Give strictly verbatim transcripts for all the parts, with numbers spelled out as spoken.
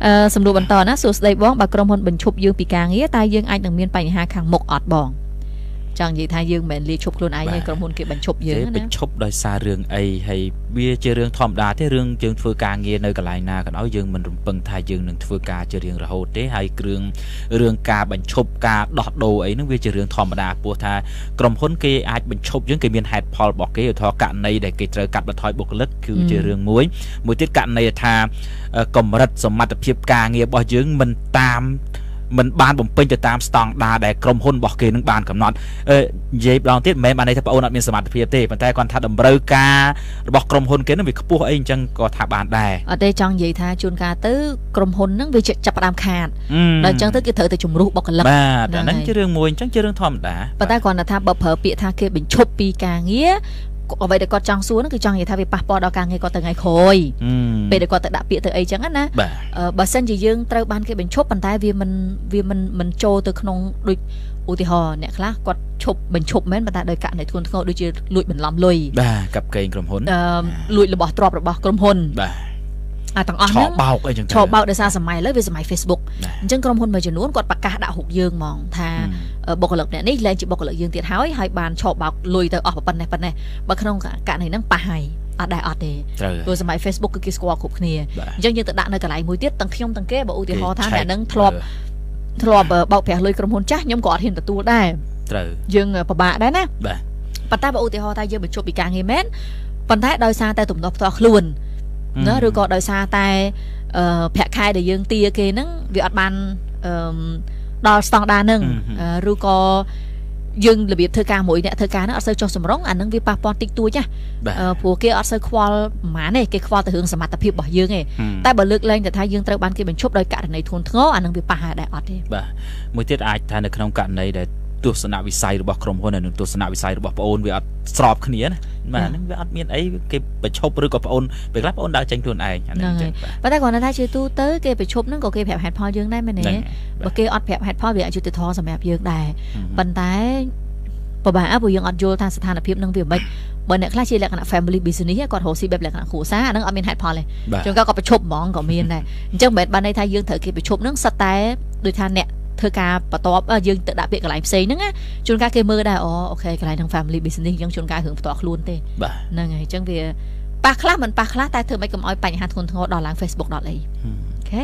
สำรวจบรรทอนนะสุดได้บ้องบักกรมพลบรรชุบยืมปีกางเงี้ยตายยืงไอ้หนังเมียนไปหาขังหมกอดบ้องจังยี่ทายยืงเหม็นรีชุบโคลนไอ้เนี่ยกรมพลเก็บบรรชุบยืงนะบรรชุบโดยซาเรื่องไอ้ให้เบี้ยเจริญทอมดาที่เรื่องยืงฟืกางเงี้ยในกลายนากันเอายืงมันเปิงทายยืงหนึ่งฟืกาเจริญระโหดได้ให้เรื่องเรื่องกาบรรชุบกาดอดโดไอ้นั่งเบี้ยเจริญทอมดาปัวทายกรมพลเกย์อาจบรรชุบยืงเกย์เมียนแฮดพอลบอกเกย์ทอกะในได้เกย์เจอกัดบัดทอยบุกลึกคือเจริญมวยมวยติดกะในทากรมรัฐสมบัติเพียบกางเงี้ยบ่ยืงมันตามมันบานผมเป็นจะตามสตองดาแต่กรมพลบอกเกย์นึงบานกับนอนเออเย็บลองติดแม่มาในทัพโอนัดมีสมาธิเพียบเต้ปัจจัยก่อนทัดดมเรือกาบอกกรมพลเกย์นึงวิขปูเองจังก็ทับบานได้ở đâyจังยี่ท่าจุนกาตื้อกรมพลนึงวิจิจับตามขาดแล้วจังตื้อเกย์เถอะแต่จุ่มรูบอกกันละแต่นั่นจะเรื่องมวยจังจะเรื่องทอมดาปัจจัยก่อนนะท่าบ่เผอเปียท่าเกย์เป็นชบปีกางเงี้ยเอาไปเด็กก็จังซัวนั่นคือจังยี่ท่าไปปะปอดเอากางเงี้ยก็แต่ไงคอยไปเด็กก็แต่ดับเปียเถอะไอ้จังนั้นนะบาเซนจียึงเตอบ้านเกย์เป็นชบปัจจัยวิมันวิมันมันโจตัวขนมดุอุติหอเนี่ยครับกดชบเป็นชบแม้นมาแต่โดยการในทุนเขาโดยจะลุยเหมือนลำลุยกับเกย์กรมพลลุยระบอบตรอบระบอบกรมพลอ่ะต่างอ่อนชอบเบาไอ้จังชอบเบาในซาสมัยแล้วเป็นสมัย Facebook จังกรมพลมาจนนู้นกดปากกาด่าหกยืงมองทาบอกหลักเนี่ยนี่แรงจีบอกหลักยืงเตี้ยเท้าให้บานชอบเบาลุยแต่ออกมาปันในปันในบางครั้งการในนั่งป่าไฮอัดได้อัดเดย์โดยสมัย Facebook คือกิสกวาคุบเนี่ยจังยังแต่ด่าในกระไรมวยเตี้ยตั้งขยมตั้งแก่บอกอุติหอท่านเนี่ยนั่งทลบทลบเบาแผลเลยกรมพลจ้ายมกอดเห็นแต่ตัวได้ยืงประบาได้นะปัตตาบอกอุติหอท่านยืงเป็นชบปีกางเฮเมนปันท้ายโดยซาแต่ตุ่มดอกทอคลุนเนอะหรือก็โดยซาแต่แผลคายเดี๋ยวยืงตีเกนั่งวิอัดบันดอสตองดานึงหรือก็ยืงระเบียบเธอกาหมวยเนี่ยเธอกาเนาะเอาเซอร์จอสมร้องอันนึงวิปาปอนติดตัวจ้ะผัวเกเอาเซอร์ควอลหมาเนี่ยเกควอลแต่หึงสมัติเพียบบ่ยืงไงแต่บ่เลือกเล่นแต่ถ้ายืงเตอร์บันเกเป็นชบโดยกะในทุนท้ออันนึงวิปาหาได้อัดที่มวยเทียดอาจทานในขนมกันในแต่ตัวสนาวิสัยหรือบอกกรมพลหนึ่งตัวสนาวิสัยหรือบอกปอนวิอัดสอบขณีนะมานั่งวิอัดเมียนไอ้เก็บไปชบหรือกับปอนไปรับปอนดาวจังตัวไอ้นั่นไงแต่แต่ก่อนนั้นถ้าชื่อตู้เตอร์เก็บไปชบนั่งก็เก็บแผลแผลพอยืงได้ไหมเนี่ยบ่เก็บอัดแผลแผลพอวิอัดจุดท้อสมัยยืงได้ปันท้ายปะบ่าวผู้ยังอัดโยทางสถานพิบนั่งวิวไม่บนเนี่ยคลาสชีแหละขณะ family business ก่อนโหซีแบบแหละขณะขู่ซ่านั่งเอาเมียนแผลพอเลยจนก็ก็ไปชบมองก็เมียนได้จังเบ็ดบันในไทยยืงเถอะเก็บไปชบนั่งสไตล์โดยทานเนี่ยเธอกาปะตอบยืงแต่ดับเปียกหลายเซนนั่งไงจนกาเกมเมอร์ได้อ๋อโอเคกลายทาง family business ยังจนกาถึงตัวคลุนเต้นั่งไงจังเวียปากคลาเหมือนปากคลาแต่เธอไม่กำอ้อยไปหาทุนทั้งดอลลาร์ Facebook ดอลเลยโอเค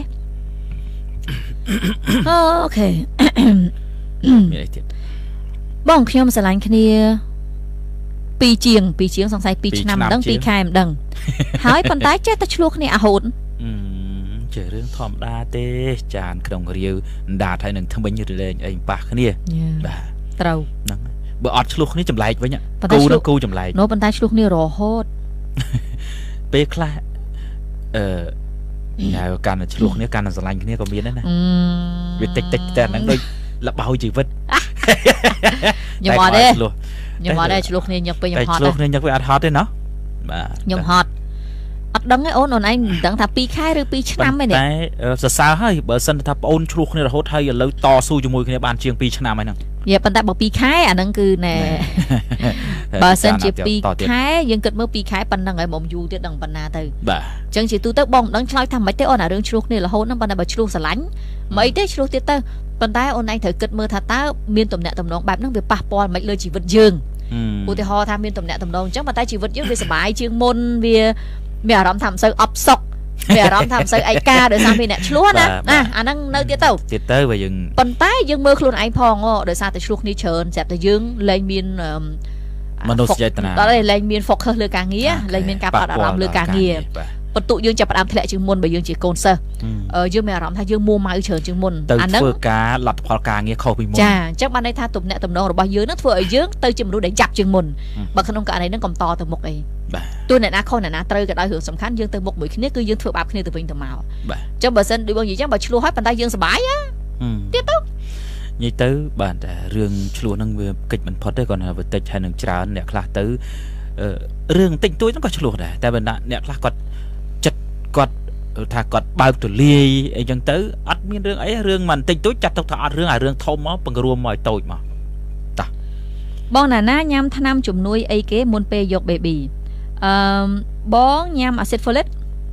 โอเคมีอะไรติดบ้องขยมสลายคณีปีเจียงปีเจียงสงสัยปีชนำดังปีคายดังหายปันท้ายเจ้าตะชลวกเนี่ยอาหุนเจอเรื่องทอมดาเต้จานกระดงเรียวดาไทยหนึ่งทั้งเป็นยืดเลยไอ้ปากนี่บ่าเต่านั่งเบอร์ออดชลุกนี่จำไรไว้เนี่ยกูนั่งกูจำไรโน้ปันท้ายชลุกนี่รอโหดเป๊ะคลาเอ่อการชลุกนี่การสลายนี่ก็มีนั่นนะวิตติกแต่นั่งโดยละเบาจีวิตยมอได้ยมอได้ชลุกนี่ยังไปยมฮอตชลุกนี่ยังไปอัดฮอตได้เนาะยมฮอตอัดดังไอ้โอนไอ้ดังถ้าปีค่ายหรือปีชนะไม่เนี่ยสาวสาวให้เบอร์ซันถ้าโอนชลุกนี่เราโหดให้แล้วต่อสู้จมูกในบ้านเชียงปีชนะไหมนั่งอย่าปันแต่บอกปีค่ายอันนั้นคือแน่เบอร์ซันจีปีค่ายยังเกิดเมื่อปีค่ายปันดังไอ้หม่อมยูที่ดังปันนาเตอจังจีตูเตอร์บองดังชลอยทำไม่ได้โอนอะไรเรื่องชลุกนี่เราโหดนั่งปันแต่แบบชลุกสลันไม่ได้ชลุกเตอร์ปันแต่โอนไอ้เถอะเกิดเมื่อถ้าตาเมียนตุ่มเนี่ยตุ่มน้องแบบนั่งไปปะปอนไม่เลยจีวัดยืงอุติหอทำเมียนตุ่มเนี่ยตุ่มน้องจังปันแต่จีวัดยืงไปสบายเชียงมนเวียเมียร้องทำเซอร์อัพซอกเมียร้องทำเซอร์ไอกาโดยสามปีเนี่ยชลวนะอ่ะอันนั้นเนื้อเตี้ยเต้าเตี้ยเต้าไปยังปันใต้ยังเมื่อคลุนไอพองอ๋อโดยสามแต่ชลวนี่เชิญแสบแต่ยังเลยมีนมนุษย์ใจตนาตอนนี้เลยมีนฟกเลือกางเงี้ยเลยมีนการปรับอารมณ์เลือกางเงี้ยประตูยังจะประดามทะเลจึงมนไปยังจีโกนเซอร์เออยังเมียร้องถ้ายังมัวมาเชิญจึงมนอันนั้นเฟื่อกาหลัดพอกางเงี้ยเข้าไปมนจ้าจังมันในท่าตุ่มเนี่ยตุ่มน้องหรือบ่ยืนนั่นเฟื่อยืนเตยจึงรู้ได้จับจึงมนบางขนมกะอะไรนั่นกำตอตัวหมกเองตัวเนี่ยนะคนเนี่ยนะเตยกับได้หือสำคัญยืนตัวหมกเหมือนนี้คือยืนเฟื่อแบบนี้ตัวเป็นตัวเมาจังบ่เส้นดูบางอย่างจังบ่ชลัวให้ปันได้ยืนสบายอ่ะเตี้ยตู้ยี่ตื้อบานแต่เรื่องชลัวนั่งเวกิจมันพอได้ก่อนนะว่าติดชายหนึ่งจานเนี่ยคลาตื้อเรื่องติดตัวต้องก็ชลัวได้แต่เป็นเนี่ยคลากดจัดกดถ้ากดเบาตัวเลี้ยไอ้ยังตื้ออัดมีเรื่องไอ้เรื่องมันติดตัวจัดต้องอัดเรื่องอะไรเรื่องทอมมั้งปังกระรวมมอยโตยมาตาบ้องหน้าหน้ายำทนำจุ่มนุ้ยไอ้เก๋มุนเปยยกเบบีบ้องยำอะซิดโฟเลต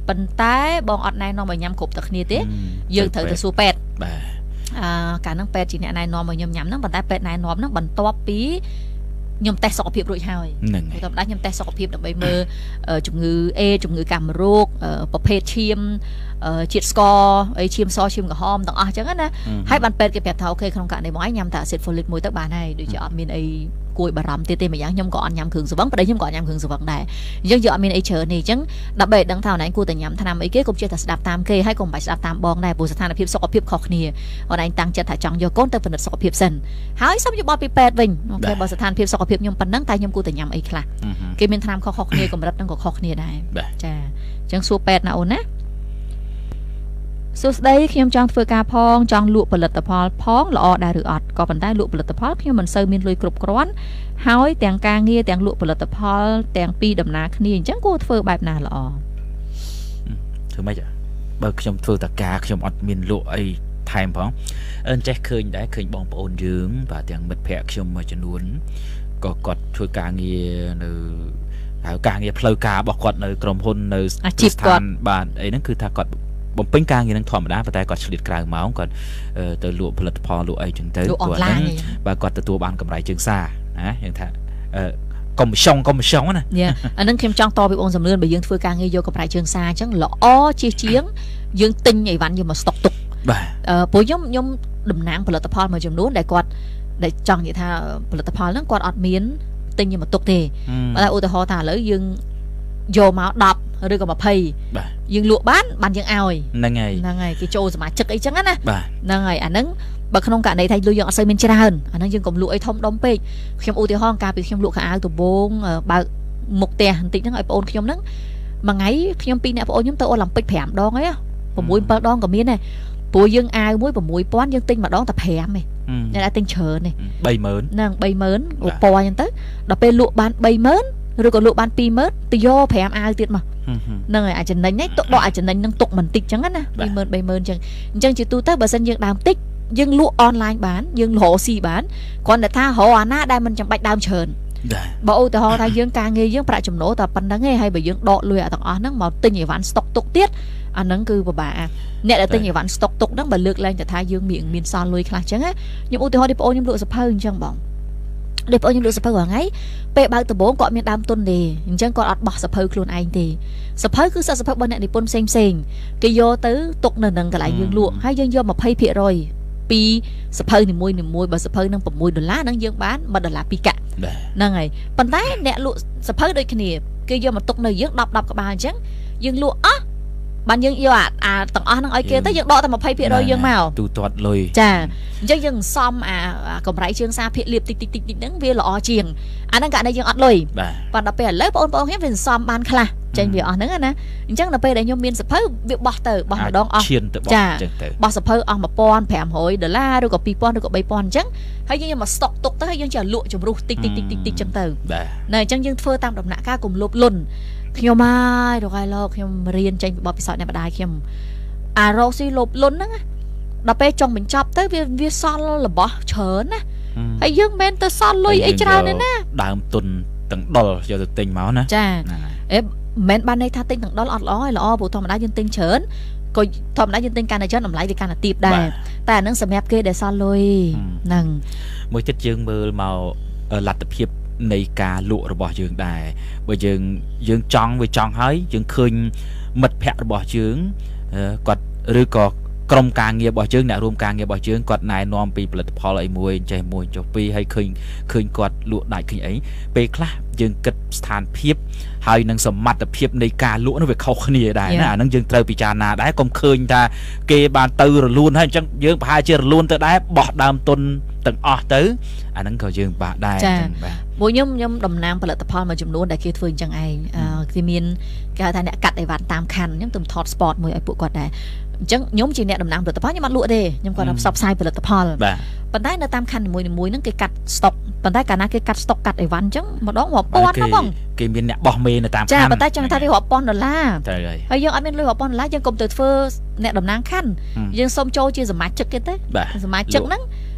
ប៉ុន្តែបងអត់ណែនាំឲ្យញ៉ាំគ្រប់តែគ្នាទេយើងត្រូវទៅសួរពេទ្យបាទអឺកាលហ្នឹងពេទ្យជាអ្នកណែនាំឲ្យខ្ញុំញ៉ាំហ្នឹងប៉ុន្តែពេទ្យណែនាំហ្នឹងបន្ទាប់ពីខ្ញុំតេស្តសុខភាពរួចហើយខ្ញុំតាមដាច់ខ្ញុំតេស្តសុខភាពដើម្បីមើលជំងឺ A ជំងឺកាមរោគប្រភេទឈាមជាតិស្ករអីឈាមសឈាមក្រហមទាំងអស់អញ្ចឹងណាហើយបានពេទ្យគេប្រាប់ថាអូខេក្នុងករណីបងឯងញ៉ាំតែ acid folic មួយទៅបានហើយដូចជាអត់មានអីគួរបារម្ភទៀតទេម្យ៉ាងខ្ញុំក៏អត់ញ៉ាំគ្រឿងស្រវឹងប្តីខ្ញុំក៏អត់ញ៉ាំគ្រឿងស្រវឹងដែរអញ្ចឹងយើងអត់មានអីច្រើនទេអញ្ចឹងដើម្បីដឹងថាអូនឯងគួរតែញ៉ាំថ្នាំអីគេកុំចេះតែស្ដាប់តាមគេហើយកុំបាច់ស្ដាប់តាមបងដែរព្រោះស្ថានភាពសុខភាពខុសគ្នាអូនឯងតាំងចិត្តថាចង់យកកូនទៅពិនិត្យសុខភាពសិនហើយសូមយោបល់ពីពេទ្យវិញអូខេបើស្ថានភាពសុខភាពខ្ញុំប៉ុណ្ណឹងតែខ្ញុំគួរតែញ៉ាំអីខ្លះគេមានថ្នាំខុសៗគ្នាកម្រិតហ្នឹងក៏ខុសគ្នាដែរចាអញ្ចឹងសួរពេទ្យណាអូនណាសួស្ដីខ្ញុំចង់ធ្វើការផងចង់លក់ផលិតផលផងល្អដែរឬអត់ក៏ប៉ុន្តែលក់ផលិតផលខ្ញុំមិនសូវមានលុយគ្រប់គ្រាន់ហើយទាំងការងារទាំងលក់ផលិតផលទាំងពីរដំណើរគ្នាអញ្ចឹងគួរធ្វើបែបណាល្អធ្វើម៉េចបើខ្ញុំធ្វើតការខ្ញុំអត់មានលក់អីថែមផងអឺចេះឃើញដែរឃើញបងប្អូនយើងបាទទាំងមិត្តភ័ក្តិខ្ញុំមួយចំនួនក៏គាត់ធ្វើការងារនៅហើយការងារផ្លូវការរបស់គាត់នៅក្រុមហ៊ុននៅស្ថានបាទអីហ្នឹងគឺថាគាត់បំពេញការងារនឹងធម្មតាប៉ុន្តែគាត់ឆ្លៀតក្រៅម៉ោងគាត់ទៅលក់ផលិតផលលក់អីចឹងទៅគាត់ហ្នឹងបើគាត់ទទួលបានកម្រៃជើងសារណាយ៉ាងថាកុំឆុងកុំឆុងណាអាហ្នឹងខ្ញុំចង់តបពីបងសំលឿនបើយើងធ្វើការងារយកកម្រៃជើងសារអញ្ចឹងល្អជាជាងយើងទិញអីវ៉ាន់យកមកស្តុកទុកបាទព្រោះខ្ញុំខ្ញុំតំណាងផលិតផលមួយចំនួនដែលគាត់ដែលចង់និយាយថាផលិតផលហ្នឹងគាត់អត់មានទិញយកមកទុកទេបើឧទាហរណ៍ថាឥឡូវយើងយកមកដប់ឬក៏ยี่สิบបាទយើងលក់បានបានយើងឲ្យហ្នឹងហើយហ្នឹងហើយគេចូលសមាជិកអីចឹងណាបាទហ្នឹងហើយអាហ្នឹងបើក្នុងករណីថាលុយយើងអត់សូវមានច្រើនអាហ្នឹងយើងកុំលក់អីធំដុំពេកខ្ញុំឧទាហរណ៍កាលពីខ្ញុំលក់ខោអាវដំបងបើកមុខផ្ទះបន្តិចហ្នឹងឲ្យបងអូនខ្ញុំហ្នឹងមួយថ្ងៃខ្ញុំពីរអ្នកបងអូនខ្ញុំទៅអូឡ িম্প ពិក5ដងហើយ6 7ដងក៏មានដែរព្រោះយើងអាវមួយ sáuពាន់យើងទិញម្ដងតែ5ឯងអ្នកតែទិញច្រើនទេ 30000 ហ្នឹង 30000ឧបអញ្ចឹងទៅដល់ពេលលក់បាន 30000ឬក៏លក់បាន 20000ទៅយក5អាវទៀតមកហ្នឹងហើយអាចចំណេញហ្នឹងទុកដកអាចចំណេញហ្នឹងទុកមិនតិចចឹងណា 20000 30000ចឹងអញ្ចឹងជាទូទៅបើសិនយើងដើមតិចយើងលក់អនឡាញបានយើងរកស៊ីបានគ្រាន់តែថារកអាណាដែលមិនចាំបាច់ដើមច្រើនបើឧទាហរណ៍ថាយើងការងារយើងប្រាក់ចំណូលតែប៉ុណ្្នឹងឯងហើយបើយើងដកលុយអាទាំងអស់ហ្នឹងមកទិញអីវ៉ាន់ស្តុកទុកទៀតអាហ្នឹងគឺពិបាកអ្នកដែលទិញអីវ៉ាន់ស្តុកទុកហ្នឹងបើលើកឡើងតែថាយើងមានមានសល់លុយខ្លះចឹងខ្ញុំឧទាហរណ៍ទីបងខ្ញុំលក់សភៅអញ្ចឹងបងដូចបងខ្ញុំលក់សភៅហ្នឹងហើយពេលបើកដំបូងគាត់មានដើមទុនទេអញ្ចឹងគាត់អត់បោះសភៅខ្លួនឯងទេសភៅគឺសភៅរបស់អ្នកនិពន្ធផ្សេងផ្សេងគេយកទៅទុកនៅនឹងកន្លែងយើងលក់ហើយយើងយក ยี่สิบเปอร์เซ็นต์ ពីសភៅនីមួយនីមួយបើសភៅនឹង6ដុល្លារហ្នឹងយើងបានមួយដុល្លារពីរកាក់ហ្នឹងហើយប៉ុន្តែអ្នកលក់សភៅដូចគ្នាគេយកមកទុកនៅយើង10 10ក្បាលអញ្ចឹងយើងលក់អស់បានយើងយកអាទាំងអស់ហ្នឹងឲ្យគេទៅយើងដកតែ ยี่สิบเปอร์เซ็นต์ យើងមកទូទាត់លុយចាអញ្ចឹងយើងសំអាកម្រៃជើងសារភាគលៀបតិចតិចតិចតិចហ្នឹងវាល្អជាងអាហ្នឹងករណីយើងអត់លុយប៉ុន្តែដល់ពេលឥឡូវបងប្អូនខ្ញុំវាសំបានខ្លះចេញវាអស់ហ្នឹងណាអញ្ចឹងដល់ពេលដែលខ្ញុំមានសភៅវាបោះទៅបោះម្ដងអស់ចាបោះសភៅអស់ 1500 ដុល្លារឬក៏ 2000 ឬក៏ 3000 អញ្ចឹងហើយយើងយកមកស្តុកទុកទៅហើយយើងចេះលក់ជំរុះតិចតិចតិចតិចតិចអញ្ចឹងទៅណែអញ្ចឹងយើងធ្វើតាមដំណាក់កាលកុំលោភលន់ខ្ញុំហើយរកឲ្យលោកខ្ញុំរៀនចេញពីបទពិសោធន៍អ្នកម្ដាយខ្ញុំអារោស៊ីលោភលន់ហ្នឹងដល់ពេលចង់បញ្ចប់ទៅវាវាសល់របស់ច្រើនណាហើយយើងមិនទៅសល់លុយអីច្រើនទេណាដើមទុនទាំងដុលយកទៅទិញមកណាចាអេមិនបានន័យថាទិញទាំងដុលអត់ល្អទេល្អព្រោះធម្មតាយើងទិញច្រើនក៏ធម្មតាយើងទិញកាន់តែច្រើនតម្លៃវាកាន់តែទាបដែរតែអានឹងសម្រាប់គេដែលសល់លុយហ្នឹងមួយទៀតយើងមើលមកលទ្ធភាពនៃការលក់របស់យើងដែរបើយើងយើងចង់វាចង់ហើយយើងឃើញមិត្តភ័ក្តិរបស់យើងគាត់ឬក៏ក្រុមការងាររបស់យើងអ្នករួមការងាររបស់យើងគាត់ណែនាំពីផលិតផលអីមួយចេះមួយចុះពីរហើយឃើញឃើញគាត់លក់ដាច់ឃើញអីពេលខ្លះយើងគិតស្ថានភាពហើយនឹងសមត្ថភាពនៃការលក់នោះវាខុសគ្នាដែរណាអានឹងយើងត្រូវពិចារណាដែរកុំឃើញថាគេបានទៅរលូនហើយអញ្ចឹងយើងប្រហែលជារលូនទៅដែរបោះដើមទុនទាំងអស់ទៅអាហ្នឹងក៏យើងបាក់ដែរអញ្ចឹងបាទពួកខ្ញុំខ្ញុំតំណាងផលិតផលមួយចំនួនដែលគេធ្វើអញ្ចឹងឯងគេមានគេហៅថាអ្នកកាត់អីវ៉ាន់តាមខណ្ឌខ្ញុំទៅថត spot មួយឲ្យពួកគាត់ដែរអញ្ចឹងខ្ញុំជាអ្នកតំណាងផលិតផលខ្ញុំអត់លក់ទេខ្ញុំគាត់ផ្សព្វផ្សាយផលិតផលប៉ុន្តែនៅតាមខណ្ឌនីមួយៗហ្នឹងគេកាត់ស្តុកប៉ុន្តែកាលណាគេកាត់ស្តុកកាត់អីវ៉ាន់អញ្ចឹងម្ដងរាប់ពាន់ណាបងគេមានអ្នកបោះមេនៅតាមខណ្ឌចាប៉ុន្តែចង់ថាវារាប់ពាន់ដុល្លារហើយយើងអត់មានលុយរាប់ពាន់ដុល្លារយើងកុំទៅធ្វើអ្នកតំណាងខណ្ឌយើងសុំចូលជាសមាជិកគេទៅសមាជិកហ្នឹង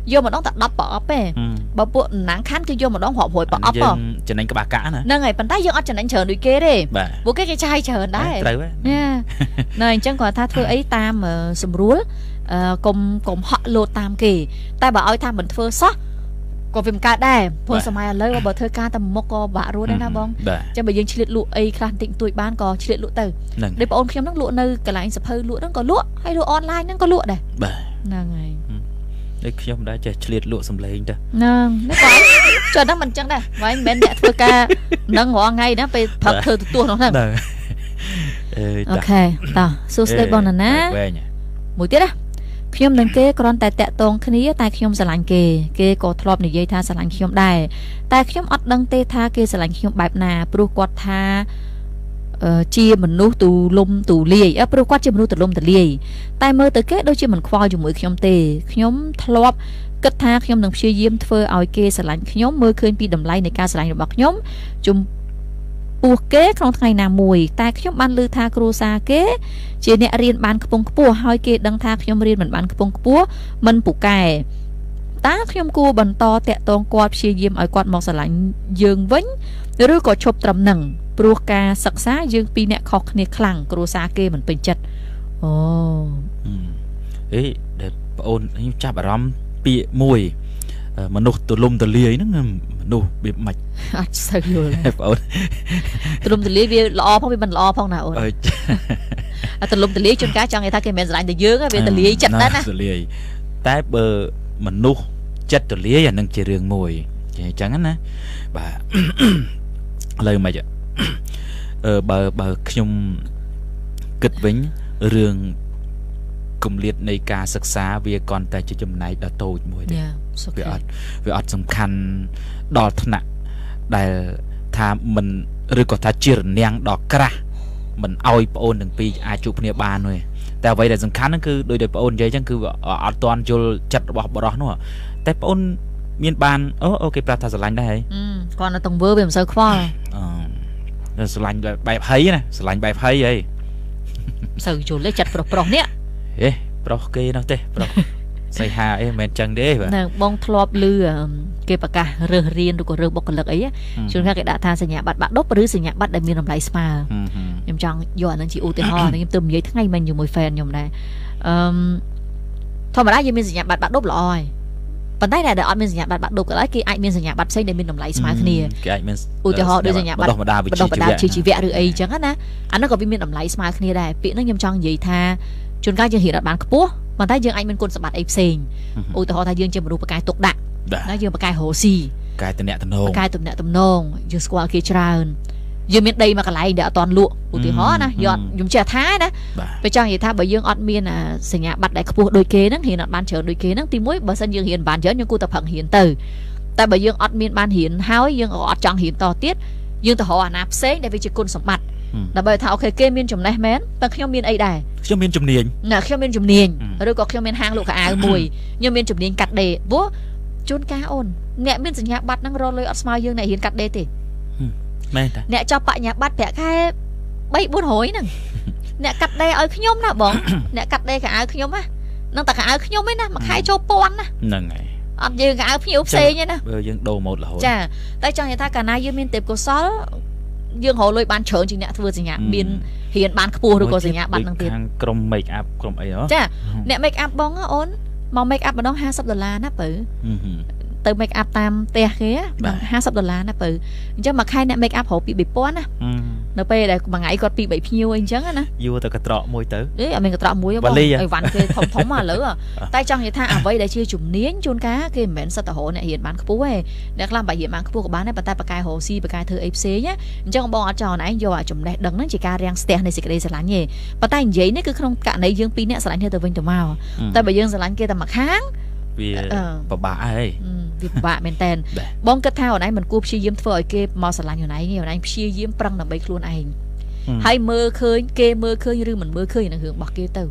យកម្ដងតែដប់ប្រអប់ទេបើពួកណាងខាន់គឺយកម្ដងរាប់រយប្រអប់ហ៎ចំណេញក្បាកាណាហ្នឹងហើយប៉ុន្តែយើងអត់ចំណេញច្រើនដូចគេទេពួកគេគេចាយច្រើនដែរត្រូវណែអញ្ចឹងគាត់ថាធ្វើអីតាមស្រួលកុំកុំហក់លោតតាមគេតែបើឲ្យថាមិនធ្វើសោះក៏វាមិនកើតដែរព្រោះសម័យឥឡូវបើធ្វើការតែមុខក៏បាក់រួចដែរណាបងអញ្ចឹងបើយើងឆ្លៀតលក់អីខ្លះតិចតួចបានក៏ឆ្លៀតលក់ទៅដូចបងអូនខ្ញុំហ្នឹងលក់នៅកន្លែងសភៅលក់ហ្នឹងក៏លក់ហើយលក់អនឡាញហ្នឹងក៏លក់ដែរហ្នឹងហើយដូចខ្ញុំដែរចេះឆ្លៀតលក់សំឡេងទៅហ្នឹងនេះគាត់ចុះហ្នឹងមិនអញ្ចឹងដែរហើយមិនមែនអ្នកធ្វើការហ្នឹងរាល់ថ្ងៃណាពេលផឹកធ្វើទទួលហ្នឹងអូខេតោះសួស្ដីបងណាណាមួយទៀតណាខ្ញុំនឹងគេគ្រាន់តែតាក់ទងគ្នាតែខ្ញុំស្រឡាញ់គេគេក៏ធ្លាប់និយាយថាស្រឡាញ់ខ្ញុំដែរតែខ្ញុំអត់ដឹងទេថាគេស្រឡាញ់ខ្ញុំបែបណាព្រោះគាត់ថាជាមនុស្សទូលំទូលាយព្រោះគាត់ជាមនុស្សទូលំទូលាយតែមើលទៅគេដូចជាមិនខ្វល់ជាមួយខ្ញុំទេខ្ញុំធ្លាប់គិតថាខ្ញុំនឹងព្យាយាមធ្វើឲ្យគេស្រឡាញ់ខ្ញុំមើលឃើញពីតម្លៃនៃការស្រឡាញ់របស់ខ្ញុំជំពោះគេក្នុងថ្ងៃណាមួយតែខ្ញុំបានឮថាគ្រូសាគេជាអ្នករៀនបានខ្ពង់ខ្ពស់ហើយគេដឹងថាខ្ញុំរៀនមិនបានខ្ពង់ខ្ពស់មិនពូកែតើខ្ញុំគួរបន្តតាក់ទងគាត់ព្យាយាមឲ្យគាត់មកស្រឡាញ់យើងវិញឬក៏ឈប់ត្រឹមនឹងព្រោះការសិក្សាយើងពីរអ្នកខុសគ្នាខ្លាំងគ្រូសាគេមិនពេញចិត្តអូអេដែលបងអូនខ្ញុំចាប់អារម្មណ៍ពាក្យមួយមនុស្សទូលំទូលាយហ្នឹងមនុស្សវាមិនអត់សូវយល់បងអូនទូលំទូលាយវាល្អផងវាមិនល្អផងណាអូនអត់ទូលំទូលាយជួនកាលចង់និយាយថាគេមិនស្រឡាញ់តែយើងវាទូលាយចិត្តដែរណាទូលាយតែបើមនុស្សចិត្តទូលាយអានឹងជារឿងមួយអញ្ចឹងណាបាទឥឡូវមិនអឺបើបើខ្ញុំគិតវិញរឿងគម្លាតនៃការសិក្សាវាគ្រាន់តែជាចំណែកដ៏តូចមួយទេវាអត់វាអត់សំខាន់ដល់ថ្នាក់ដែលថាមិនឬក៏ថាជារនាំងដល់ក្រាស់មិនអោយប្អូនទាំងពីរអាចជួបគ្នាបានទេតែអ្វីដែលសំខាន់ហ្នឹងគឺដោយដែលប្អូននិយាយអញ្ចឹងគឺអត់ទាន់យល់ចិត្តរបស់បរិសនោះតែប្អូនមានបានអូអូគេប្រាប់ថាស្រឡាញ់ដែរហើយគាត់នៅទង្វើវាមិនសូវខ្វល់អឺស្រឡាញ់បែបហីណាស្រឡាញ់បែបហីហីសូវយល់ទេចិត្តប្រុសប្រុសនេះហេប្រុសគេនោះទេប្រុសសៃហាអីមិនមែនចឹងទេបាទហ្នឹងបងធ្លាប់ឮគេប្រកាសរើសរៀនឬក៏រើសបុគ្គលិកអីជួនកាលគេដាក់ថាសញ្ញាបត្របាក់ឌុបឬសញ្ញាបត្រដែលមានតម្លៃស្មើខ្ញុំចង់យកអានឹងជាឧទាហរណ៍ខ្ញុំទៅនិយាយថ្ងៃមិញជាមួយ fan ខ្ញុំដែរអឺធម្មតាយើងមានសញ្ញាបត្របាក់ឌុបល្អហើយប៉ុន្តែដែលអត់មានសញ្ញាបត្របាក់ឌុបក៏ដោយគេអាចមានសញ្ញាបត្រផ្សេងដែលមានតម្លៃស្មើគ្នាគេអាចមានឧទាហរណ៍ដូចសញ្ញាបត្របណ្ដុះបណ្ដាលវិជ្ជាជីវៈឬអីចឹងណាអានោះក៏វាមានតម្លៃស្មើគ្នាដែរពាក្យហ្នឹងខ្ញុំចង់និយាយថាជួនកាលយើងរៀនអត់បានខ្ពស់ប៉ុន្តែយើងអាចមានគុណសម្បត្តិអីផ្សេងឧទាហរណ៍ថាយើងជាមនុស្សប្រកែទុកដាក់ណាយើងប្រកែរស់ស៊ីប្រកែតំណែងតំណងប្រកែតំណែងតំណងយើងស្គាល់គេច្រើនយើងមានដីមួយកន្លែងដែលអត់ទាន់លក់ឧទាហរណ៍ណាយកខ្ញុំចេះថាណាពេលចង់និយាយថាបើយើងអត់មានសញ្ញាបត្រដែលខ្ពស់ដូចគេហ្នឹងរៀនអត់បានច្រើនដូចគេហ្នឹងទីមួយបើសិនយើងរៀនបានច្រើនយើងគួរតែប្រឹងរៀនទៅតែបើយើងអត់មានបានរៀនហើយយើងក៏អត់ចង់រៀនតទៀតយើងទៅរកអាណាផ្សេងដែលវាជាគុណសម្បត្តិដើម្បីថាអូខេគេមានចំណេះមែនតែខ្ញុំមានអីដែរខ្ញុំមានជំនាញណាខ្ញុំមានជំនាញឬក៏ខ្ញុំមានហាងលក់ខោអាវមួយខ្ញុំមានជំនាញកាត់ដេរព្រោះជួនកាលអូនអ្នកមានសញ្ញាបត្រហ្នឹងរកលុយអត់ស្មើយើងអ្នករៀនកាត់ដេរទេមែនតាអ្នកចប់បញ្ញាបត្រប្រាក់ខែបីបួនរយហ្នឹងអ្នកកាត់ដេរឲ្យខ្ញុំណាបងអ្នកកាត់ដេរខោអាវខ្ញុំណានឹងតែខោអាវខ្ញុំឯណាមួយខែចូលពាន់ណាហ្នឹងហើយអត់យើងខោអាវភ្ញៀវផ្សេងឯណាបើយើងដូរម៉ូតរហូតចាតែចង់និយាយថាកាលណាយើងមានទេពកោសល្យយើងរកលុយបានច្រើនជាងអ្នកធ្វើសញ្ញាមានរៀនបានខ្ពស់ឬក៏សញ្ញាបត្រនឹងទៀតខាងក្រុម make up ក្រុមអីហ៎ចាអ្នក make up បងអូនមក make up ម្ដងห้าสิบដុល្លារណាបើទៅ make up តាមផ្ទះគេห้าสิบដុល្លារណាបើអញ្ចឹងមួយខែអ្នក make up រកពីបីពាន់ណានៅពេលដែលមួយថ្ងៃគាត់ពីបីភ្ញៀវអីអញ្ចឹងណាយូរទៅកត្រកមួយទៅអេអត់មានកត្រកមួយបងអីវ៉ាន់គេធំធំឥឡូវតែចង់និយាយថាអ្វីដែលជាជំនាញជួនកាលគេមិនមែនសិតតែរកអ្នករៀនបានខ្ពស់ទេអ្នកខ្លះបើរៀនបានខ្ពស់ក៏បានដែរប៉ុន្តែបកែរកស៊ីបកែធ្វើអីផ្សេងអញ្ចឹងបងអត់ចង់ឯងយកអាចំណេះដឹងហ្នឹងជាការរាំងស្ទះនៃសេចក្តីស្រឡាញ់ទេប៉ុន្តែនិយាយនេះគឺក្នុងករណីយើងពីរអ្នកស្រឡាញ់គ្នាទៅវិញទៅមកតែបើយើងស្រឡាញ់គេតែមួយខាងវាពិបាកហើយវាពិបាកមែនតើបងគិតថាអូនឯងមិនគួរព្យាយាមធ្វើឲ្យគេមកស្រឡាញ់អូនឯងទេអូនឯងព្យាយាមប្រឹងដើម្បីខ្លួនឯងហើយមើលឃើញគេមើលឃើញឬមិនមើលឃើញនឹងរឿងរបស់គេទៅ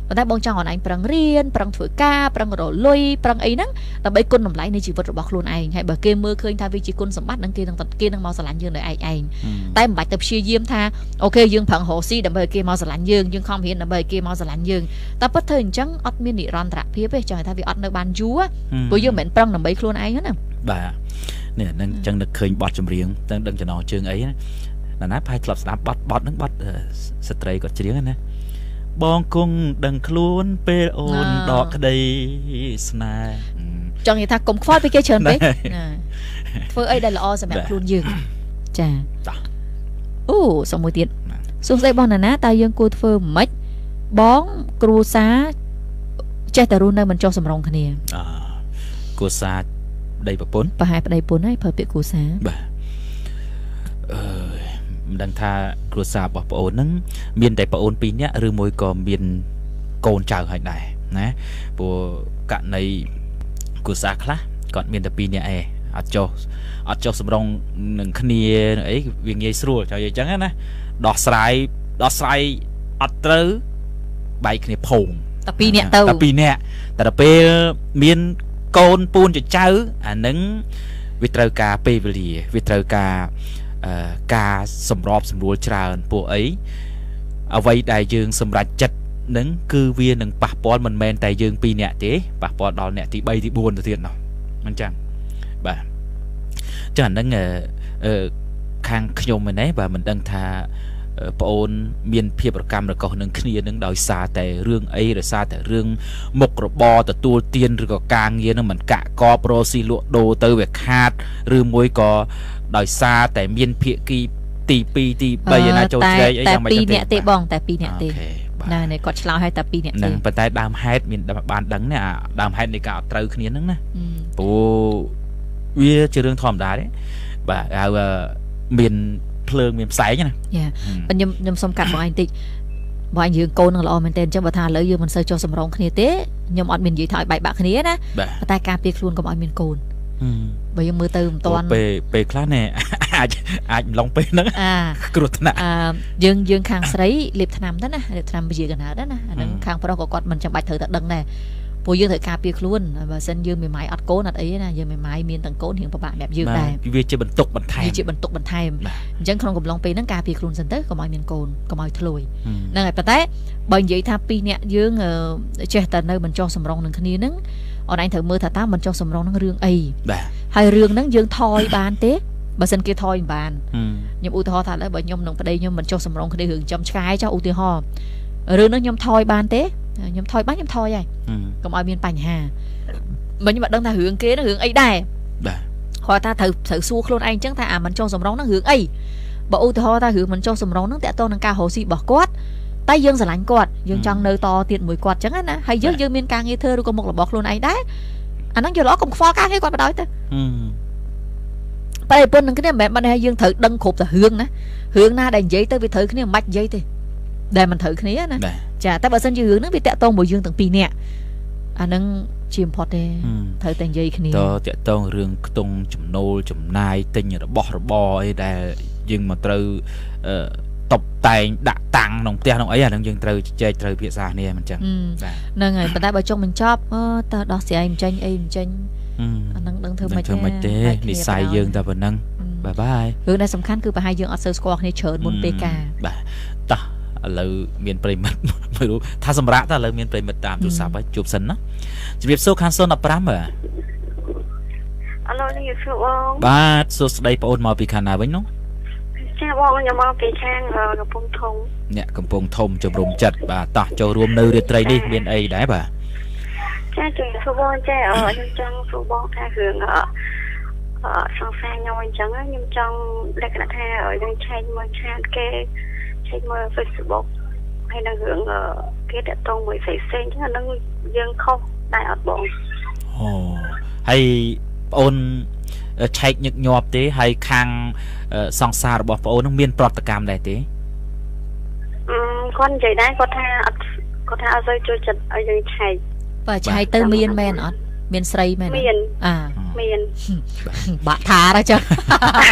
ប៉ុន្តែបងចង់ឲ្យឯងប្រឹងរៀនប្រឹងធ្វើការប្រឹងរលុយប្រឹងអីហ្នឹងដើម្បីគុណតម្លៃនៃជីវិតរបស់ខ្លួនឯងហើយបើគេមើលឃើញថាវាជាគុណសម្បត្តិនឹងគេនឹងគេនឹងមកស្រឡាញ់យើងដោយឯងឯងតែមិនបាច់ទៅព្យាយាមថាអូខេយើងប្រឹងរកស៊ីដើម្បីឲ្យគេមកស្រឡាញ់យើងយើងខំរៀនដើម្បីឲ្យគេមកស្រឡាញ់យើងតែពិតធ្វើអញ្ចឹងអត់មាននិរន្តរភាពទេចង់ថាវាអត់នៅបានយូរព្រោះយើងមិនមែនប្រឹងដើម្បីខ្លួនឯងណាបាទនេះនឹងអញ្ចឹងនឹកឃើញបទចម្រៀងទាំងដឹងចំណងជើងអីណាណាណាផៃធ្លាប់ស្ដាប់បទបទហ្នឹងបទស្ត្រីគាត់ច្រៀងណាបងគង់ដឹងខ្លួនពេលអូនដកក្តីស្នេហ៍ចង់និយាយថាកុំខ្វល់ពីគេច្រើនពេកធ្វើអីដែលល្អសម្រាប់ខ្លួនយើងចាអូសុំមួយទៀតសួស្ដីបងណាណាតើយើងគួរធ្វើម៉េចបងគ្រួសារចេះតែរស់នៅមិនចុះសម្រុងគ្នាអគ្រួសារប្តីប្រពន្ធប្រហែលប្តីប្រពន្ធហើយប្រើពាក្យគ្រួសារបាទអឺមិនដឹងថាគ្រួសាររបស់ប្អូនហ្នឹងមានតែប្អូនពីរនាក់ឬមួយក៏មានកូនចៅហើយដែរណាព្រោះករណីគ្រួសារខ្លះគាត់មានតែពីរនាក់ឯងអត់ចុះអត់ចុះសម្រុងនឹងគ្នាអីវាងាយស្រួលចង់និយាយអញ្ចឹងណាដោះស្រាយដោះស្រាយអត់ត្រូវបែកគ្នាភងតែពីរនាក់ទៅតែពីរនាក់តែដល់ពេលមានកូនពូនចចៅអានឹងវាត្រូវការពេលវេលាវាត្រូវការការសម្របសម្រួលច្រើនពួកអីអ្វីដែលយើងសម្រេចចិត្តនឹងគឺវានឹងប៉ះពាល់មិនមែនតែយើងពីរនាក់ទេប៉ះពាល់ដល់អ្នកទី3ទី4ទៅទៀតនោះមិនចឹងបាទចឹងហ្នឹងខាងខ្ញុំឯនេះបាទមិនដឹងថាប្អូនមានភាពរកម្មរកុសនឹងគ្នានឹងដោយសារតែរឿងអីដោយសារតែរឿងមុខរបរទទួលទានឬក៏ការងារនឹងមិនកាក់កបរកស៊ីលក់ដូរទៅវាខាតឬមួយក៏ដោយសារតែមានភាគីទី2ទី3ឯណាចូលជ្រែកអីយ៉ាងម៉េចទៅតែពីរនាក់ទេបងតែពីរនាក់ទេណានេះគាត់ឆ្លោះឲ្យតែពីរនាក់ទេហ្នឹងប៉ុន្តែដើមហេតុមានបានដឹងណាដើមហេតុនៃការអត់ត្រូវគ្នាហ្នឹងណាព្រោះវាជារឿងធម្មតាទេបាទហៅមានភ្លើងមានផ្សែងណាយ៉ាខ្ញុំខ្ញុំសុំកាត់បងឯងតិចបងឯងយើងកូននឹងល្អមែនតើអញ្ចឹងបើថាឥឡូវយើងមិនសូវចុះសម្រងគ្នាទេខ្ញុំអត់មាននិយាយថាឲ្យបែកបាក់គ្នាណាប៉ុន្តែការពារខ្លួនកុំឲ្យមានកូនបើយើងមើលទៅមិនតាន់ពេលពេលខ្លះណែអាចអាចឡងពេលហ្នឹងគ្រោះថ្នាក់អឺយើងយើងខាងស្រីលេបថ្នាំទៅណាលេបថ្នាំវិជាកណ្ដាលទៅណាអាហ្នឹងខាងប្រុសក៏គាត់មិនចាំបាច់ត្រូវតែដឹងដែរព្រោះយើងត្រូវការពារខ្លួនបើសិនយើងមេម៉ាយអត់កូនអត់អីណាយើងមេម៉ាយមានទាំងកូនរៀងពិបាកបែបយើងដែរវាជាបន្ទុកបន្ថែមវាជាបន្ទុកបន្ថែមអញ្ចឹងក្នុងកំឡុងពេលហ្នឹងការពារខ្លួនសិនទៅកុំឲ្យមានកូនកុំឲ្យធ្លួយហ្នឹងហើយប៉ុន្តែបើនិយាយថាពីរនាក់យើងចេះតែនៅមិនចុះសម្រុងនឹងគ្នាហ្នឹងអូនឯងត្រូវមើលថាតើមិនចុះសម្រុងនឹងរឿងអីបាទហើយរឿងហ្នឹងយើងថយបានទេបើសិនគេថយមិនបានខ្ញុំឧទាហរណ៍ថាឥឡូវបើខ្ញុំនឹងប្តីខ្ញុំមិនចុះសម្រុងគ្នារឿងចំឆ្កែចុះឧទាហរណ៍រឿងហ្នឹងខ្ញុំថយបានទេខ្ញុំថយបានខ្ញុំថយហើយកុំឲ្យមានបញ្ហាបើខ្ញុំអត់ដឹងថារឿងគេហ្នឹងរឿងអីដែរបាទគាត់ថាត្រូវត្រូវសួរខ្លួនឯងអញ្ចឹងថាអាមិនចុះសម្រុងហ្នឹងរឿងអីបើឧទាហរណ៍ថារឿងមិនចុះសម្រុងហ្នឹងតើតើនឹងការរកស៊ីរបស់គាត់តែយើងស្រឡាញ់គាត់យើងចង់នៅតទៀតមួយគាត់អញ្ចឹងណាហើយយើងយើងមានការងារធ្វើឬក៏មុខរបរខ្លួនឯងដែរអាហ្នឹងយកល្អកុំខ្វល់ការងារគាត់បដ ாய் ទៅតែប្រពន្ធនឹងគ្នាមិនមែនបានថាយើងត្រូវដឹងគ្រប់តែរឿងណារឿងណាដែលនិយាយទៅវាត្រូវគ្នាមិនបាច់និយាយទេដែលមិនត្រូវគ្នាណាចាតែបើសិនជារឿងហ្នឹងវាតាក់ទងមួយយើងទាំងពីរនាក់អាហ្នឹងជាបំផុតទេត្រូវតែនិយាយគ្នាតតាក់ទងរឿងខ្ទង់ចំណូលចំណាយទិញរបស់របរអីដែលយើងមកត្រូវអឺតបតែងដាក់តាំងក្នុងផ្ទះក្នុងអីអាហ្នឹងយើងត្រូវចែកត្រូវភាសាគ្នាមិនចឹងហ្នឹងហើយប៉ុន្តែបើចង់បញ្ចប់អឺតើដោះស្រាយមិនចេញអីមិនចេញអាហ្នឹងដឹងធ្វើមិនធ្វើមិនទេនិស័យយើងតែប៉ុណ្ណឹងបាយបាយរឿងដែលសំខាន់គឺប្រហែលយើងអត់សូវស្គាល់គ្នាច្រើនមុនពេលការបាទតោះឥឡូវមានប្រិមិត្តមិនรู้ថាសម្រាប់តែឥឡូវមានប្រិមិត្តតាមទូរស័ព្ទហើយជួបសិនណាជំរាបសួរខាងศูนย์สิบห้าបាទអឡូនេះសួរបងបាទសួស្ដីបងអូនមកពីខាងណាវិញនោះចាបងខ្ញុំមកពីខាងកំពង់ធំអ្នកកំពង់ធំជំរុំចិត្តបាទតោះចូលរួមនៅរាត្រីនេះមានអីដែរបាទចាជំរាបសួរបងចាខ្ញុំចង់សួរបងថារឿងអឺសង្សារខ្ញុំអញ្ចឹងខ្ញុំចង់លក្ខណៈថាយើងឆែកមើលឆាតគេឆែកមើល Facebook ហើយនឹងរឿងគេតាក់ទងមួយផ្សេងផ្សេងអញ្ចឹងអានឹងយើងខុសដែរអត់បងអូហើយបងអូនឆែកញឹកញាប់ទេហើយខាងសង្សាររបស់បងអូននឹងមានប្រតិកម្មដែរទេអឺគាត់និយាយដែរគាត់ថាអត់គាត់ថាអត់សូវចូលចិត្តឲ្យយើងឆែកបើឆែកទៅមានមែនអត់មានស្រីមែនមានអាមានបាក់ថាដល់ចឹង